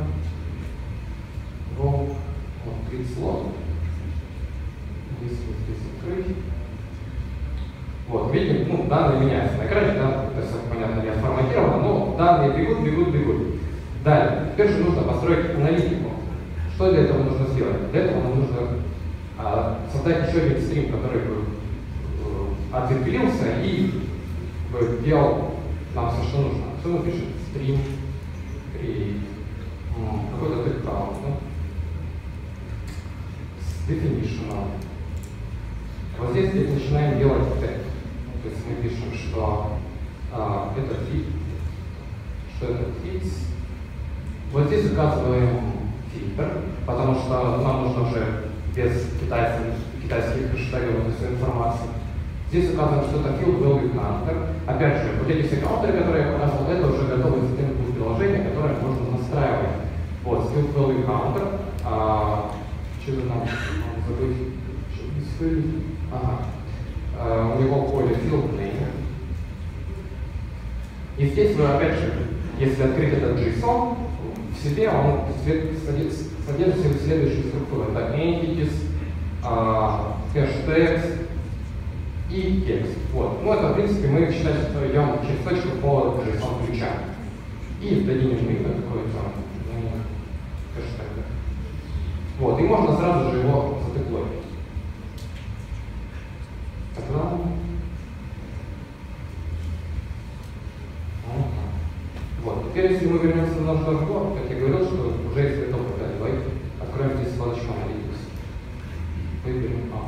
вот, открыть слот. Здесь вот здесь открыть. Вот, видим, ну, данные меняются на экране, да, это все понятно, не отформатировано, но данные бегут, бегут, бегут. Далее, теперь же нужно построить аналитику. Что для этого нужно сделать? Для этого нам нужно а, создать еще один стрим, который бы э, ответвился и бы делал нам все, что нужно. Что мы пишем? Стрим, create, какой-то текстаут, да? С definition. Вот здесь, здесь начинаем делать тег. То есть мы пишем, что а, это fit, что это fits. Вот здесь указываем фильтр, потому что нам нужно уже без китайских, китайских хэштегов эту всю информацию. Здесь указываем, что это field value counter. Опять же, вот эти все каунтеры, которые я показывал, это уже готовые системы приложения, которые можно настраивать. Вот, field value counter. А, что-то нам забыть, что здесь. Ага. А, у него поле field name. И здесь вы, опять же, если открыть этот JSON, в себе он содержит следующую структуру. Это entities, hashtags и текст. Вот. Ну, это, в принципе, мы, считаем, что идем через точку по JSON ключа. И дадим ему имя какое-то, ну, хэштег. Вот. И можно сразу же его задеплоить. Тогда... Вот. Теперь, если мы вернемся на наш дашборд, как я говорил, что уже есть готовый, да, давайте откроем здесь вкладочку Analytics. Выберем, а,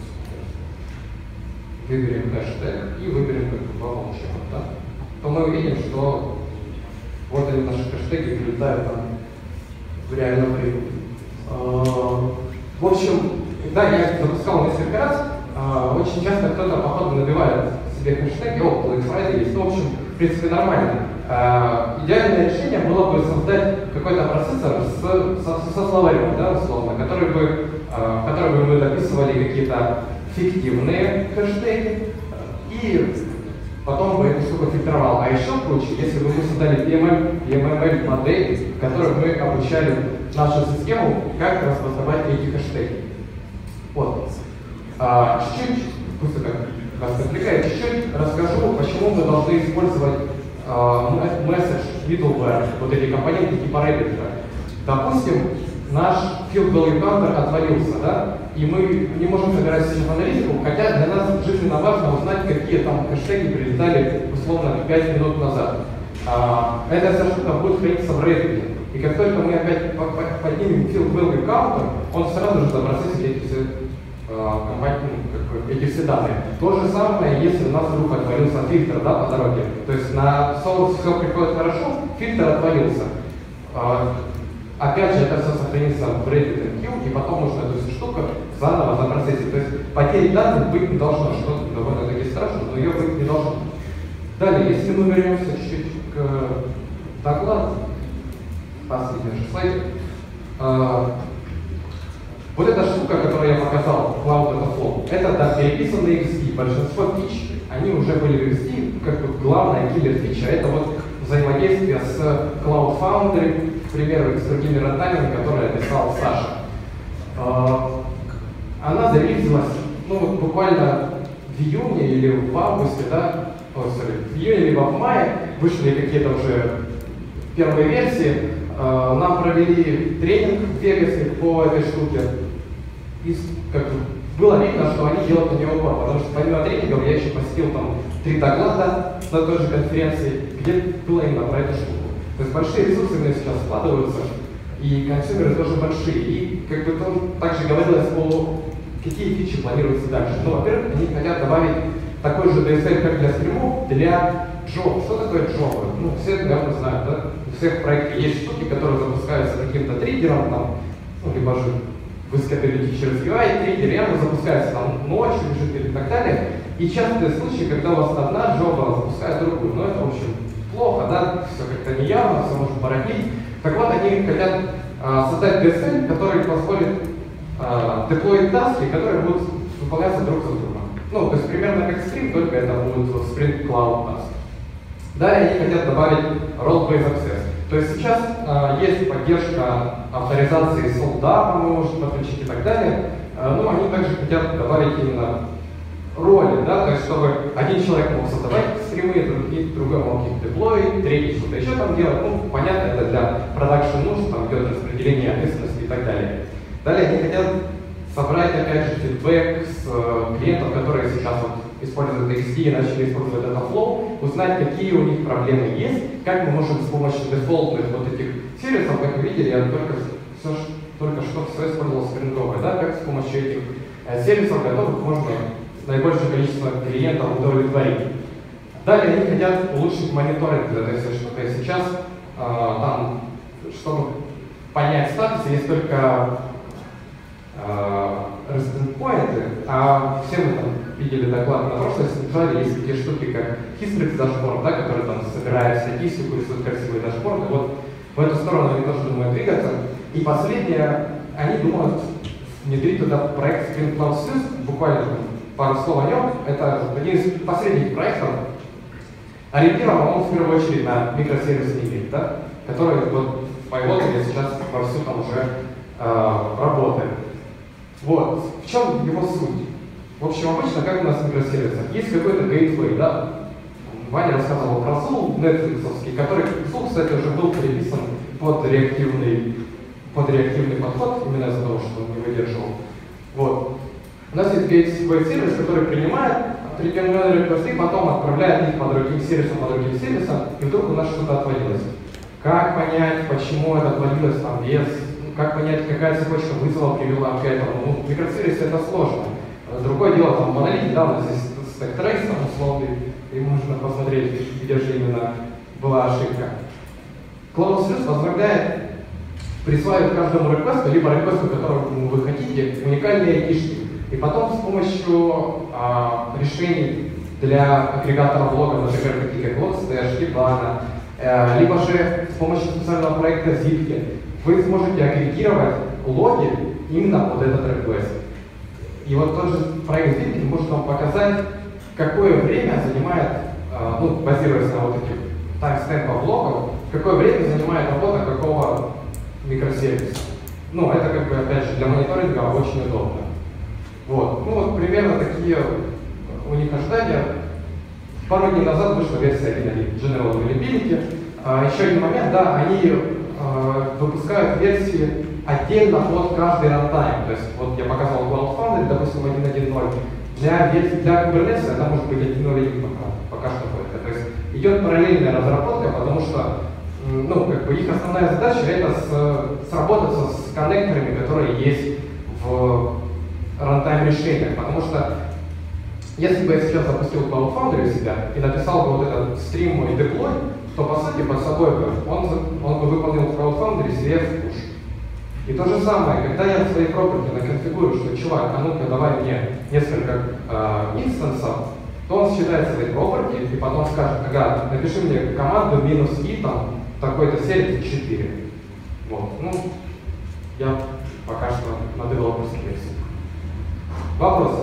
выберем хэштег и выберем как бы по умолчанию, да, то мы увидим, что вот они наши хэштеги прилетают там в реальном времени. В общем, да, я запускал несколько раз, очень часто кто-то походу набивает себе хэштеги, о, Black Friday есть, ну, в общем, в принципе, нормально. Uh, идеальное решение было бы создать какой-то процессор с, со, со словарем, да, условно, который бы, uh, в который бы мы дописывали какие-то фиктивные хэштеги и потом бы эту штуку фильтровал. А еще круче, если бы мы создали пи эм эль модель, в которой мы обучали нашу систему, как распознавать эти хэштеги. Вот. Uh, чуть-чуть, пусть это вас отвлекает, чуть-чуть расскажу, почему мы должны использовать message, middleware, вот эти компоненты типа Rabbit. Допустим, наш field value counter отвалился, да, и мы не можем собирать сейчас аналитику, хотя для нас жизненно важно узнать, какие там хэштеги прилетали условно пять минут назад. А, эта вся штука будет храниться в Rabbit. И как только мы опять поднимем field value counter, он сразу же запроцессит эти все эти все данные. То же самое, если у нас вдруг отвалился фильтр, да, по дороге. То есть на соус все приходит хорошо, фильтр отвалился. А, опять же, это все сохранится в RabbitMQ, и потом можно эту всю штуку заново запроцессить. То есть потери данных быть не должно, что довольно-таки страшно, но ее быть не должно. Далее, если мы вернемся чуть-чуть к докладу, последний же слайд. А, Вот эта штука, которую я показал, Cloud Data Flow, это да, переписанные икс ди. Большинство фич, они уже были в икс ди, как бы главная киллер-фича, это вот взаимодействие с Cloud Foundry, к примеру, с другими рантаймами, которые описал Саша. Она зарелизилась, ну, буквально в июне или в августе, да, о, sorry, в июне либо в мае вышли какие-то уже первые версии. Нам провели тренинг в Вегасе по этой штуке. И как было видно, что они делают на нее упор, потому что помимо тренингов я еще посетил там три доклада на той же конференции, где было именно про эту штуку. То есть большие ресурсы у меня сейчас складываются, и консюмеры тоже большие. И как бы там также говорилось о какие фичи планируются дальше. Ну, во-первых, они хотят добавить такой же ди эс эл, как для стримов, для джоб. Что такое джоб? Ну, все, наверное, знают, да? У всех в проекте есть штуки, которые запускаются каким-то триггером, там, ну, либо же вы скопируете через ю ай, триггер реально запускается там ночью, лежит или так далее. И частые случаи, когда у вас одна джоба запускает другую. Но это, в общем, плохо, да? Все как-то неявно, все может породить. Так вот, они хотят а, создать ди эс эл, который позволит а, деплоить таски, которые будут выполняться друг за другом. Ну, то есть примерно как Spring, только это будет Spring Cloud Task. Далее они хотят добавить Role-Based Access. То есть сейчас э, есть поддержка авторизации солда, вы можете подключить и так далее, э, но они также хотят добавить именно роли, да, то есть чтобы один человек мог создавать стримы, другой, другой мог их деплоить, третий что-то еще там делать. Ну, понятно, это для продакшн нужд, там идет распределение ответственности и так далее. Далее они хотят собрать, опять же, фидбэк с э, клиентов, которые сейчас вот используют икс ди и начали использовать Dataflow, узнать, какие у них проблемы есть, как мы можем с помощью дефолтных вот этих сервисов, как вы видели, я только, все, только что все использовал спринговое, да, как с помощью этих э, сервисов готовых можно наибольшее количество клиентов удовлетворить. Далее они хотят улучшить мониторинг для этой всей штуки. Сейчас э, там, чтобы понять статус, есть только resident point, а все мы там видели доклад на прошлой семинаре, есть такие штуки, как Histrix дашборд, да, который там собирает статистику, рисует красивые дашборды. Вот в эту сторону они тоже думают двигаться. И последнее, они думают внедрить туда проект Spring Cloud Suite, буквально пару слов о нем. Это один из последних проектов. Ориентирован он в первую очередь на микросервисный мир, да, который вот в PyWater сейчас вовсю там уже э, работает. Вот. В чем его суть? В общем, обычно как у нас в микросервисах? Есть какой-то гейтвей, да? Ваня рассказывал про Zoom, Netflix, который, Zoom, кстати, уже был переписан под реактивный, под реактивный подход, именно из-за того, что он не выдерживал. Вот. У нас есть gateway сервис, который принимает определенные реквесты, потом отправляет их по другим сервисам, по другим сервисам, и вдруг у нас что-то отвалилось. Как понять, почему это отвалилось там без, как понять, какая цепочка вызова привела к этому? Ну, в микросервисе это сложно. Другое дело, там, в монолите, да, у нас есть stack-trace, там, условный, и можно посмотреть, где же именно была ошибка. Cloud Service позволяет присваивать каждому реквесту, либо реквесту, которому вы хотите, уникальные айдишки. И потом с помощью а, решений для агрегатора блоков, например, таких как Logstash, Kibana, э, либо же с помощью специального проекта Zipki, вы сможете агрегировать логи именно под этот реквест. И вот тот же проект Zipki может вам показать, какое время занимает, э, ну, базируясь на вот этих таймстемпах блоков, какое время занимает работа какого микросервиса. Ну, это как бы, опять же, для мониторинга очень удобно. Вот. Ну вот примерно такие у них ожидания. Пару дней назад вышла версия один точка один General Availability. А, еще один момент, да, они а, выпускают версии отдельно под каждый рантайм. То есть вот я показывал Cloud Foundry, допустим, один точка один точка ноль. Для, для Kubernetes это может быть один точка ноль один пока, пока что только. То есть идет параллельная разработка, потому что ну, как бы их основная задача это с, сработаться с коннекторами, которые есть в рантайм решениях, потому что если бы я сейчас запустил Cloud Foundry у себя и написал бы вот этот стрим мой деплой, то по сути под собой бы он, он бы выполнил в Cloud Foundry си эф push. И то же самое, когда я в своей property наконфигурую, что чувак, а ну-ка давай мне несколько э, инстансов, то он считает своей property и потом скажет, ага, напиши мне команду минус и там такой-то сервис четыре. Вот. Ну, я пока что на девелоперской версии. Вопросы?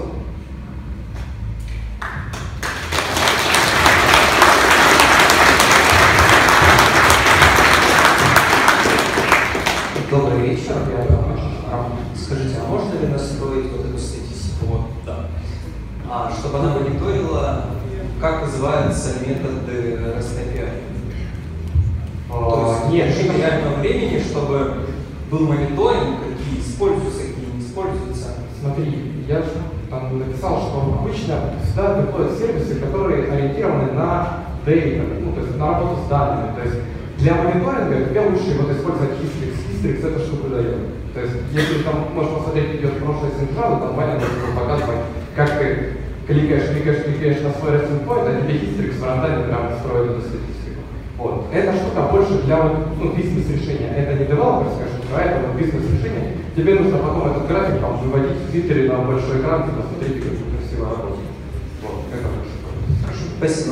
Добрый вечер. Я, скажите, а можно ли настроить вот эту статистику? Вот, да. А, чтобы она мониторила, как называются методы REST эй пи ай? То есть нет, в реальном времени, чтобы был мониторинг, какие используются, какие не используются. Смотри, я там написал, что обычно всегда деплоят сервисы, которые ориентированы на data, ну, то есть на работу с данными. То есть для мониторинга тебе лучше вот использовать Histrix. Histrix эта штука дает. То есть если там можешь посмотреть видео в прошлое синхрона, там Ваня может показывать, как ты кликаешь, кликаешь, кликаешь на свой resting point, а тебе Histrix в рантайме прям строит эту статистику. Вот. Эта штука больше для вот, ну, бизнес-решения. Это не девелоперская штука, а это вот бизнес-решение. Тебе нужно потом этот график там, выводить в Твиттере на большой экран, и посмотреть, как это красиво работает. Вот, это больше. Хорошо, спасибо.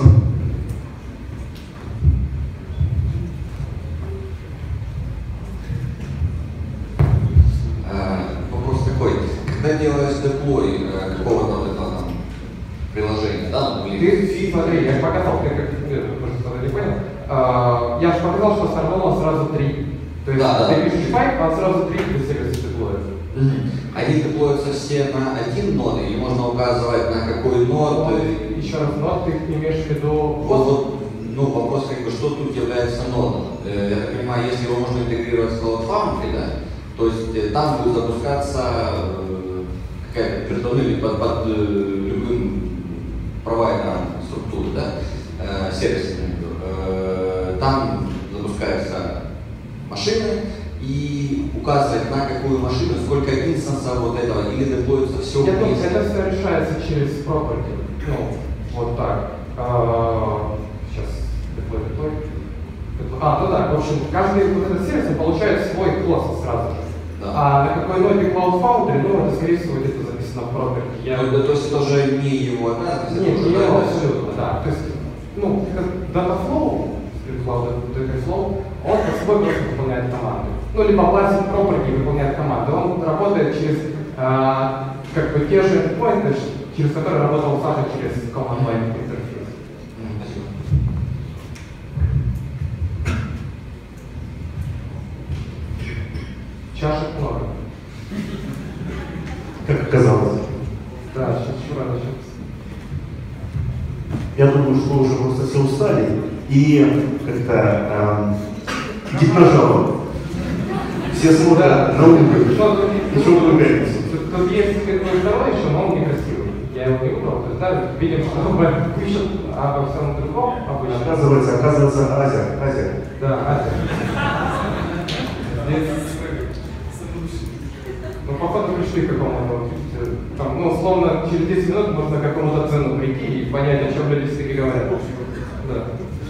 Вопрос такой. Когда делаешь деплой какого-то вот этого там приложения, да? Ты, ты смотри, я же показал, ты как может, не понял. А, я же показал, что стартовало сразу три. То есть да, ты да. пишешь пайп, а сразу три для сервиса деплоят. Угу. Они деплоятся все на один нод, или можно указывать на какой нод? И... Еще раз, нод ты имеешь в виду... Вот, вот, ну, вопрос, как бы, что тут является нодом. Я так понимаю, если его можно интегрировать с Cloud Foundry, да, то есть там будет запускаться какая-то пердоны под, под любым провайдером структуры, да, сервисы. Там запускаются машины и указывать на какую машину, сколько инстансов вот этого, или деплоится все Я думаю, вместе. это все решается через property. Ну, вот так. А, сейчас, деплой, деплой. А, ну да, в общем, каждый вот этот сервис он получает свой класс сразу же. Да. А на какой ноде Cloud Foundry, ну, это, скорее всего, где-то записано в property. Я... Ну, да, то есть это уже не его обязанность? Нет, это не уже его да, абсолютно, да. То есть, ну, Dataflow, Cloud Dataflow, он под собой просто выполняет команды. Ну, либо Basic Property выполняет команды. Он работает через, э, как бы, те же endpoints, через которые работал Саша через Command Line интерфейс. Спасибо. чашек много. Как оказалось. Да, сейчас еще рано сейчас. Я думаю, что уже просто все устали и как-то э, идти на жалобу. Все смотрят Да. на угол. Тут, Ничего не ругается. тут, тут есть светлый второй еще, но он некрасивый. Я его не выбрал, то есть, да, видим, что пишут обо всем другом обычно. Оказывается, оказывается, Азия. Азия. Да, Азия. Здесь, ну, походу, пришли к какому-то, там, ну, условно, через десять минут можно к какому-то цену прийти и понять, о чем люди все говорят. Да.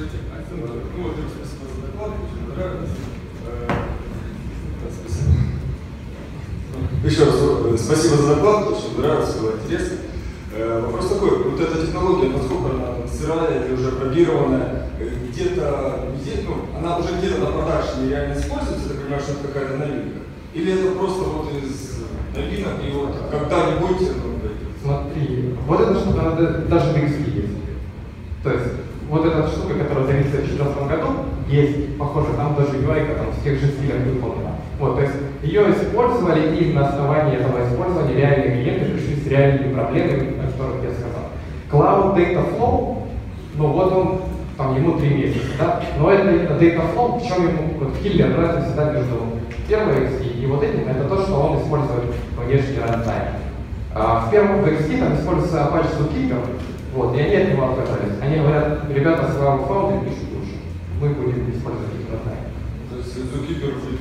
Еще раз э, спасибо за доклад, очень нравится, было интересно. Э, вопрос такой, вот эта технология, насколько она сырая или уже пробированная, э, где-то, где, ну, она уже где-то на продаже нереально используется, ты понимаешь, что это какая-то новинка? Или это просто вот из новинок, и вот когда-нибудь, ну, Смотри, вот эта штука, она даже в икс пи есть. То есть, вот эта штука, которая зарегистрирована в две тысячи четырнадцатом году, есть, похоже, там даже ю ай там, в тех же стилях выполнена. Вот, то есть, ее использовали, и на основании этого использования реальные клиенты пришли с реальными проблемами, о которых я сказал. Cloud Data Flow, ну вот он, там ему три месяца, да? Но это Data Flow, в чем ему вот, киллер разница всегда между первой икс пи и вот этим, это то, что он использует внешний рантайм. А в первом в икс пи там используется Apache Zookeeper, вот, и они от него отказались. Они говорят, ребята, с вами фаундер пишут лучше, мы будем использовать их рантайм. то есть Zookeeper будет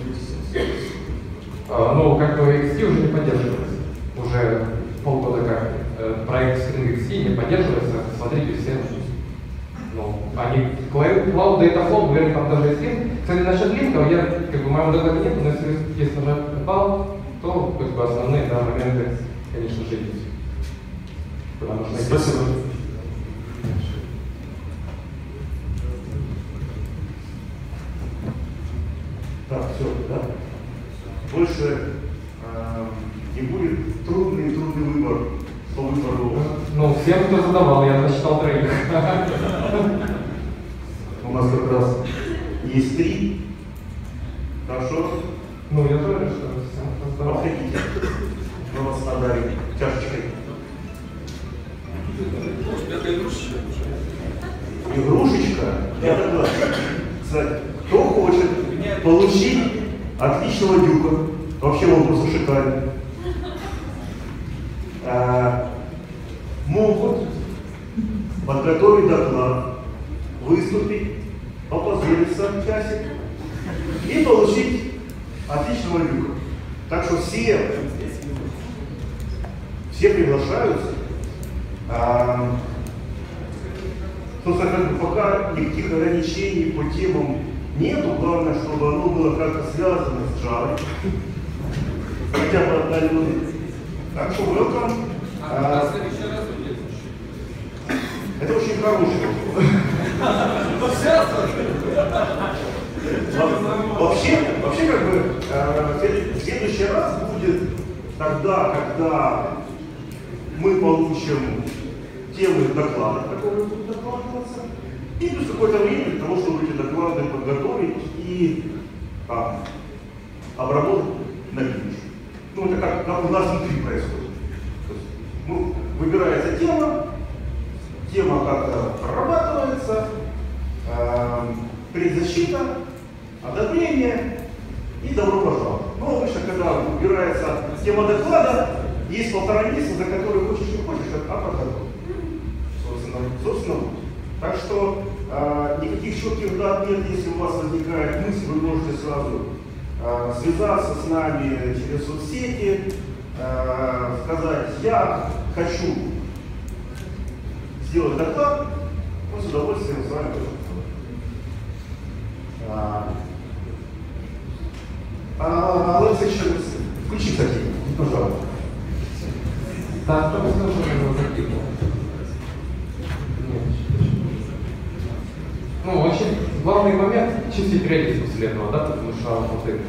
А, ну, как бы икс пи уже не поддерживается. Уже полгода как э, проект Spring икс пи не поддерживается, смотрите все. Ну, они, Cloud Data Flow, наверное, там даже есть линк. Кстати, насчет линков, я, как бы, в моем докладе нет, но если есть нажать Cloud, то, как бы, основные, да, моменты, конечно же, есть. Куда нужно идти. Спасибо. Так, все, да? Больше э, не будет трудный трудный выбор по выбору. Ну, всем, кто задавал, я насчитал троих. У нас как раз есть три. Хорошо? Ну, я тоже, что всем, кто задавал. Подходите. Мы вас подарим чашечкой. Игрушечка для доклада. Кстати, кто хочет получить отличного дюка, вообще он просто шикарный, а, могут подготовить доклад, выступить, попозориться часик и получить отличного дюка. Так что все, все приглашаются. А, собственно, как бы пока никаких ограничений по темам нету, главное, чтобы оно было как-то связано с Java, хотя бы отдаленно. Так что welcome. А, это очень хороший вопрос. Вообще, вообще, как бы, э, в следующий раз будет тогда, когда мы получим темы доклада, которые будут докладываться, и плюс какое-то время для того, чтобы эти доклады подготовить и а, обработать на финиш. Ну, это как, как у нас внутри происходит. То есть, ну, выбирается тема, тема как-то прорабатывается, э, предзащита, одобрение и добро пожаловать. Ну, обычно, когда выбирается тема доклада, есть полтора месяца, за которые хочешь не хочешь, а подготовить. Собственно, собственно, так что э, никаких четких дат нет. Если у вас возникает мысль, вы можете сразу э, связаться с нами через соцсети, э, сказать, я хочу сделать доклад, мы с удовольствием с вами будем. А, Алексей, включи, кстати, пожалуйста. Да, кто бы сказал, что это было закрыто? Нет. Ну, вообще, главный момент — чистить реализм после этого, да, потому что вот это...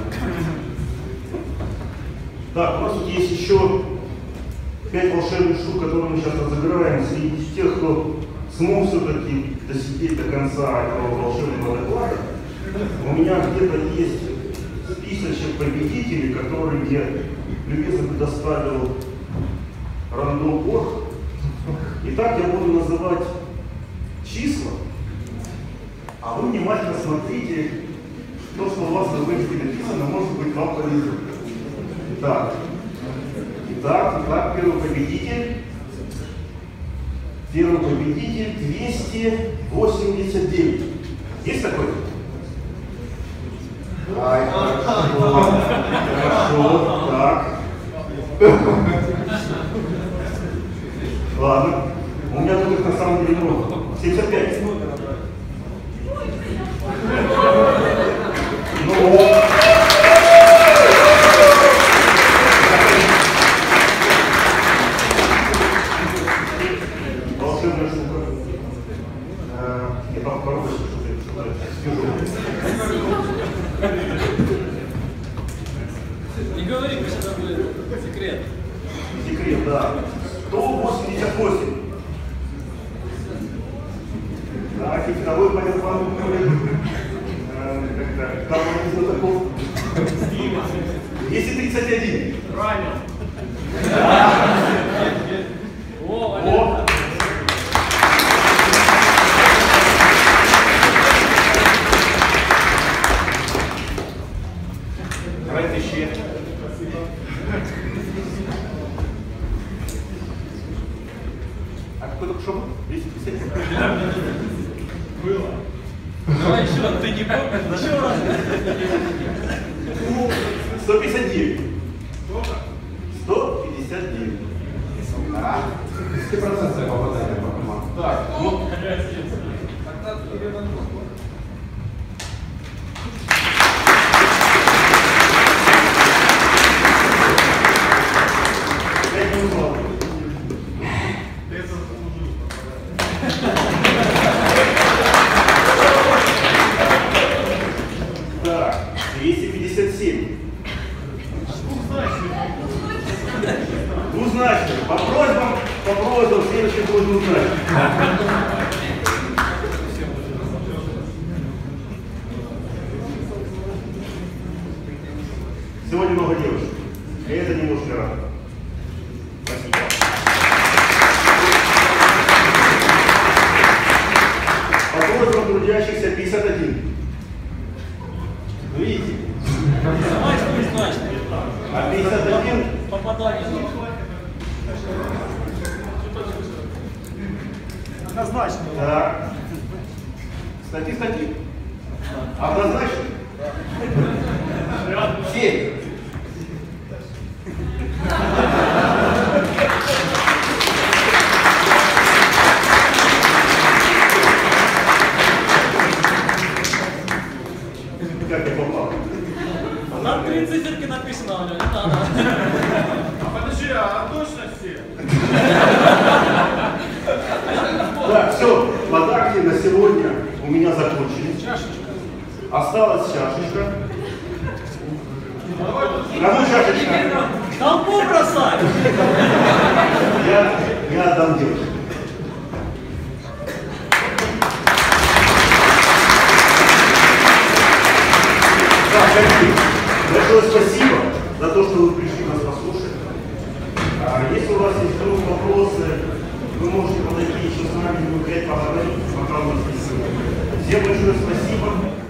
Да, у нас тут есть еще пять волшебных штук, которые мы сейчас разыграем среди тех, кто смог все-таки досидеть до конца этого волшебного доклада. У меня где-то есть список списочек победителей, которые я любезно предоставил рандом точка орг. Итак, я буду называть числа, а вы внимательно смотрите, то, что у вас на выходе написано, может быть, вам повезет. Итак, итак, итак, первый победитель. Первый победитель двести восемьдесят девять. Есть такой? Ай, хорошо. Хорошо. Так. Ладно. У меня тут их на самом деле много. семьдесят пять. Ну. Волшебная штука. Я там коробочку что-то скажу. Не говори, пусть это будет секрет. Секрет, да. сто восемьдесят восемь. Так, и второй пойдет вам. Там не знатоков. двести тридцать один. Правильно. О, О. Давайте еще. А какой только что был? двести пятьдесят было. Давай еще раз, ты не помнишь? Еще раз. сто пятьдесят девять. сто пятьдесят девять. А? сто процентов попадания по команду. Так, ну. Пять минут мало. Так, двести пятьдесят семь. Двузначно. По просьбам, по просьбам, следующий будет двузначно. Сегодня много девушек. И это немножко рано. Спасибо. По просьбам трудящихся пятьдесят один. Вы видите? Давай, что значит? А пятьдесят один? Попадание. Однозначно. Так. Стати, стати. Однозначно? Семь. Как я попал? Там тридцать все-таки написано, у него не надо. А подожди, а точно все? Так, все, подарки на сегодня у меня закончились. Осталась чашечка. Кому чашечка? Толпу бросай! Я, я отдам девушке. Так, коллеги, большое спасибо за то, что вы пришли нас послушать. А если у вас есть вдруг вопросы, вы можете подойти еще с нами, мы опять поговорим, пока у нас есть ссылка. Всем большое спасибо.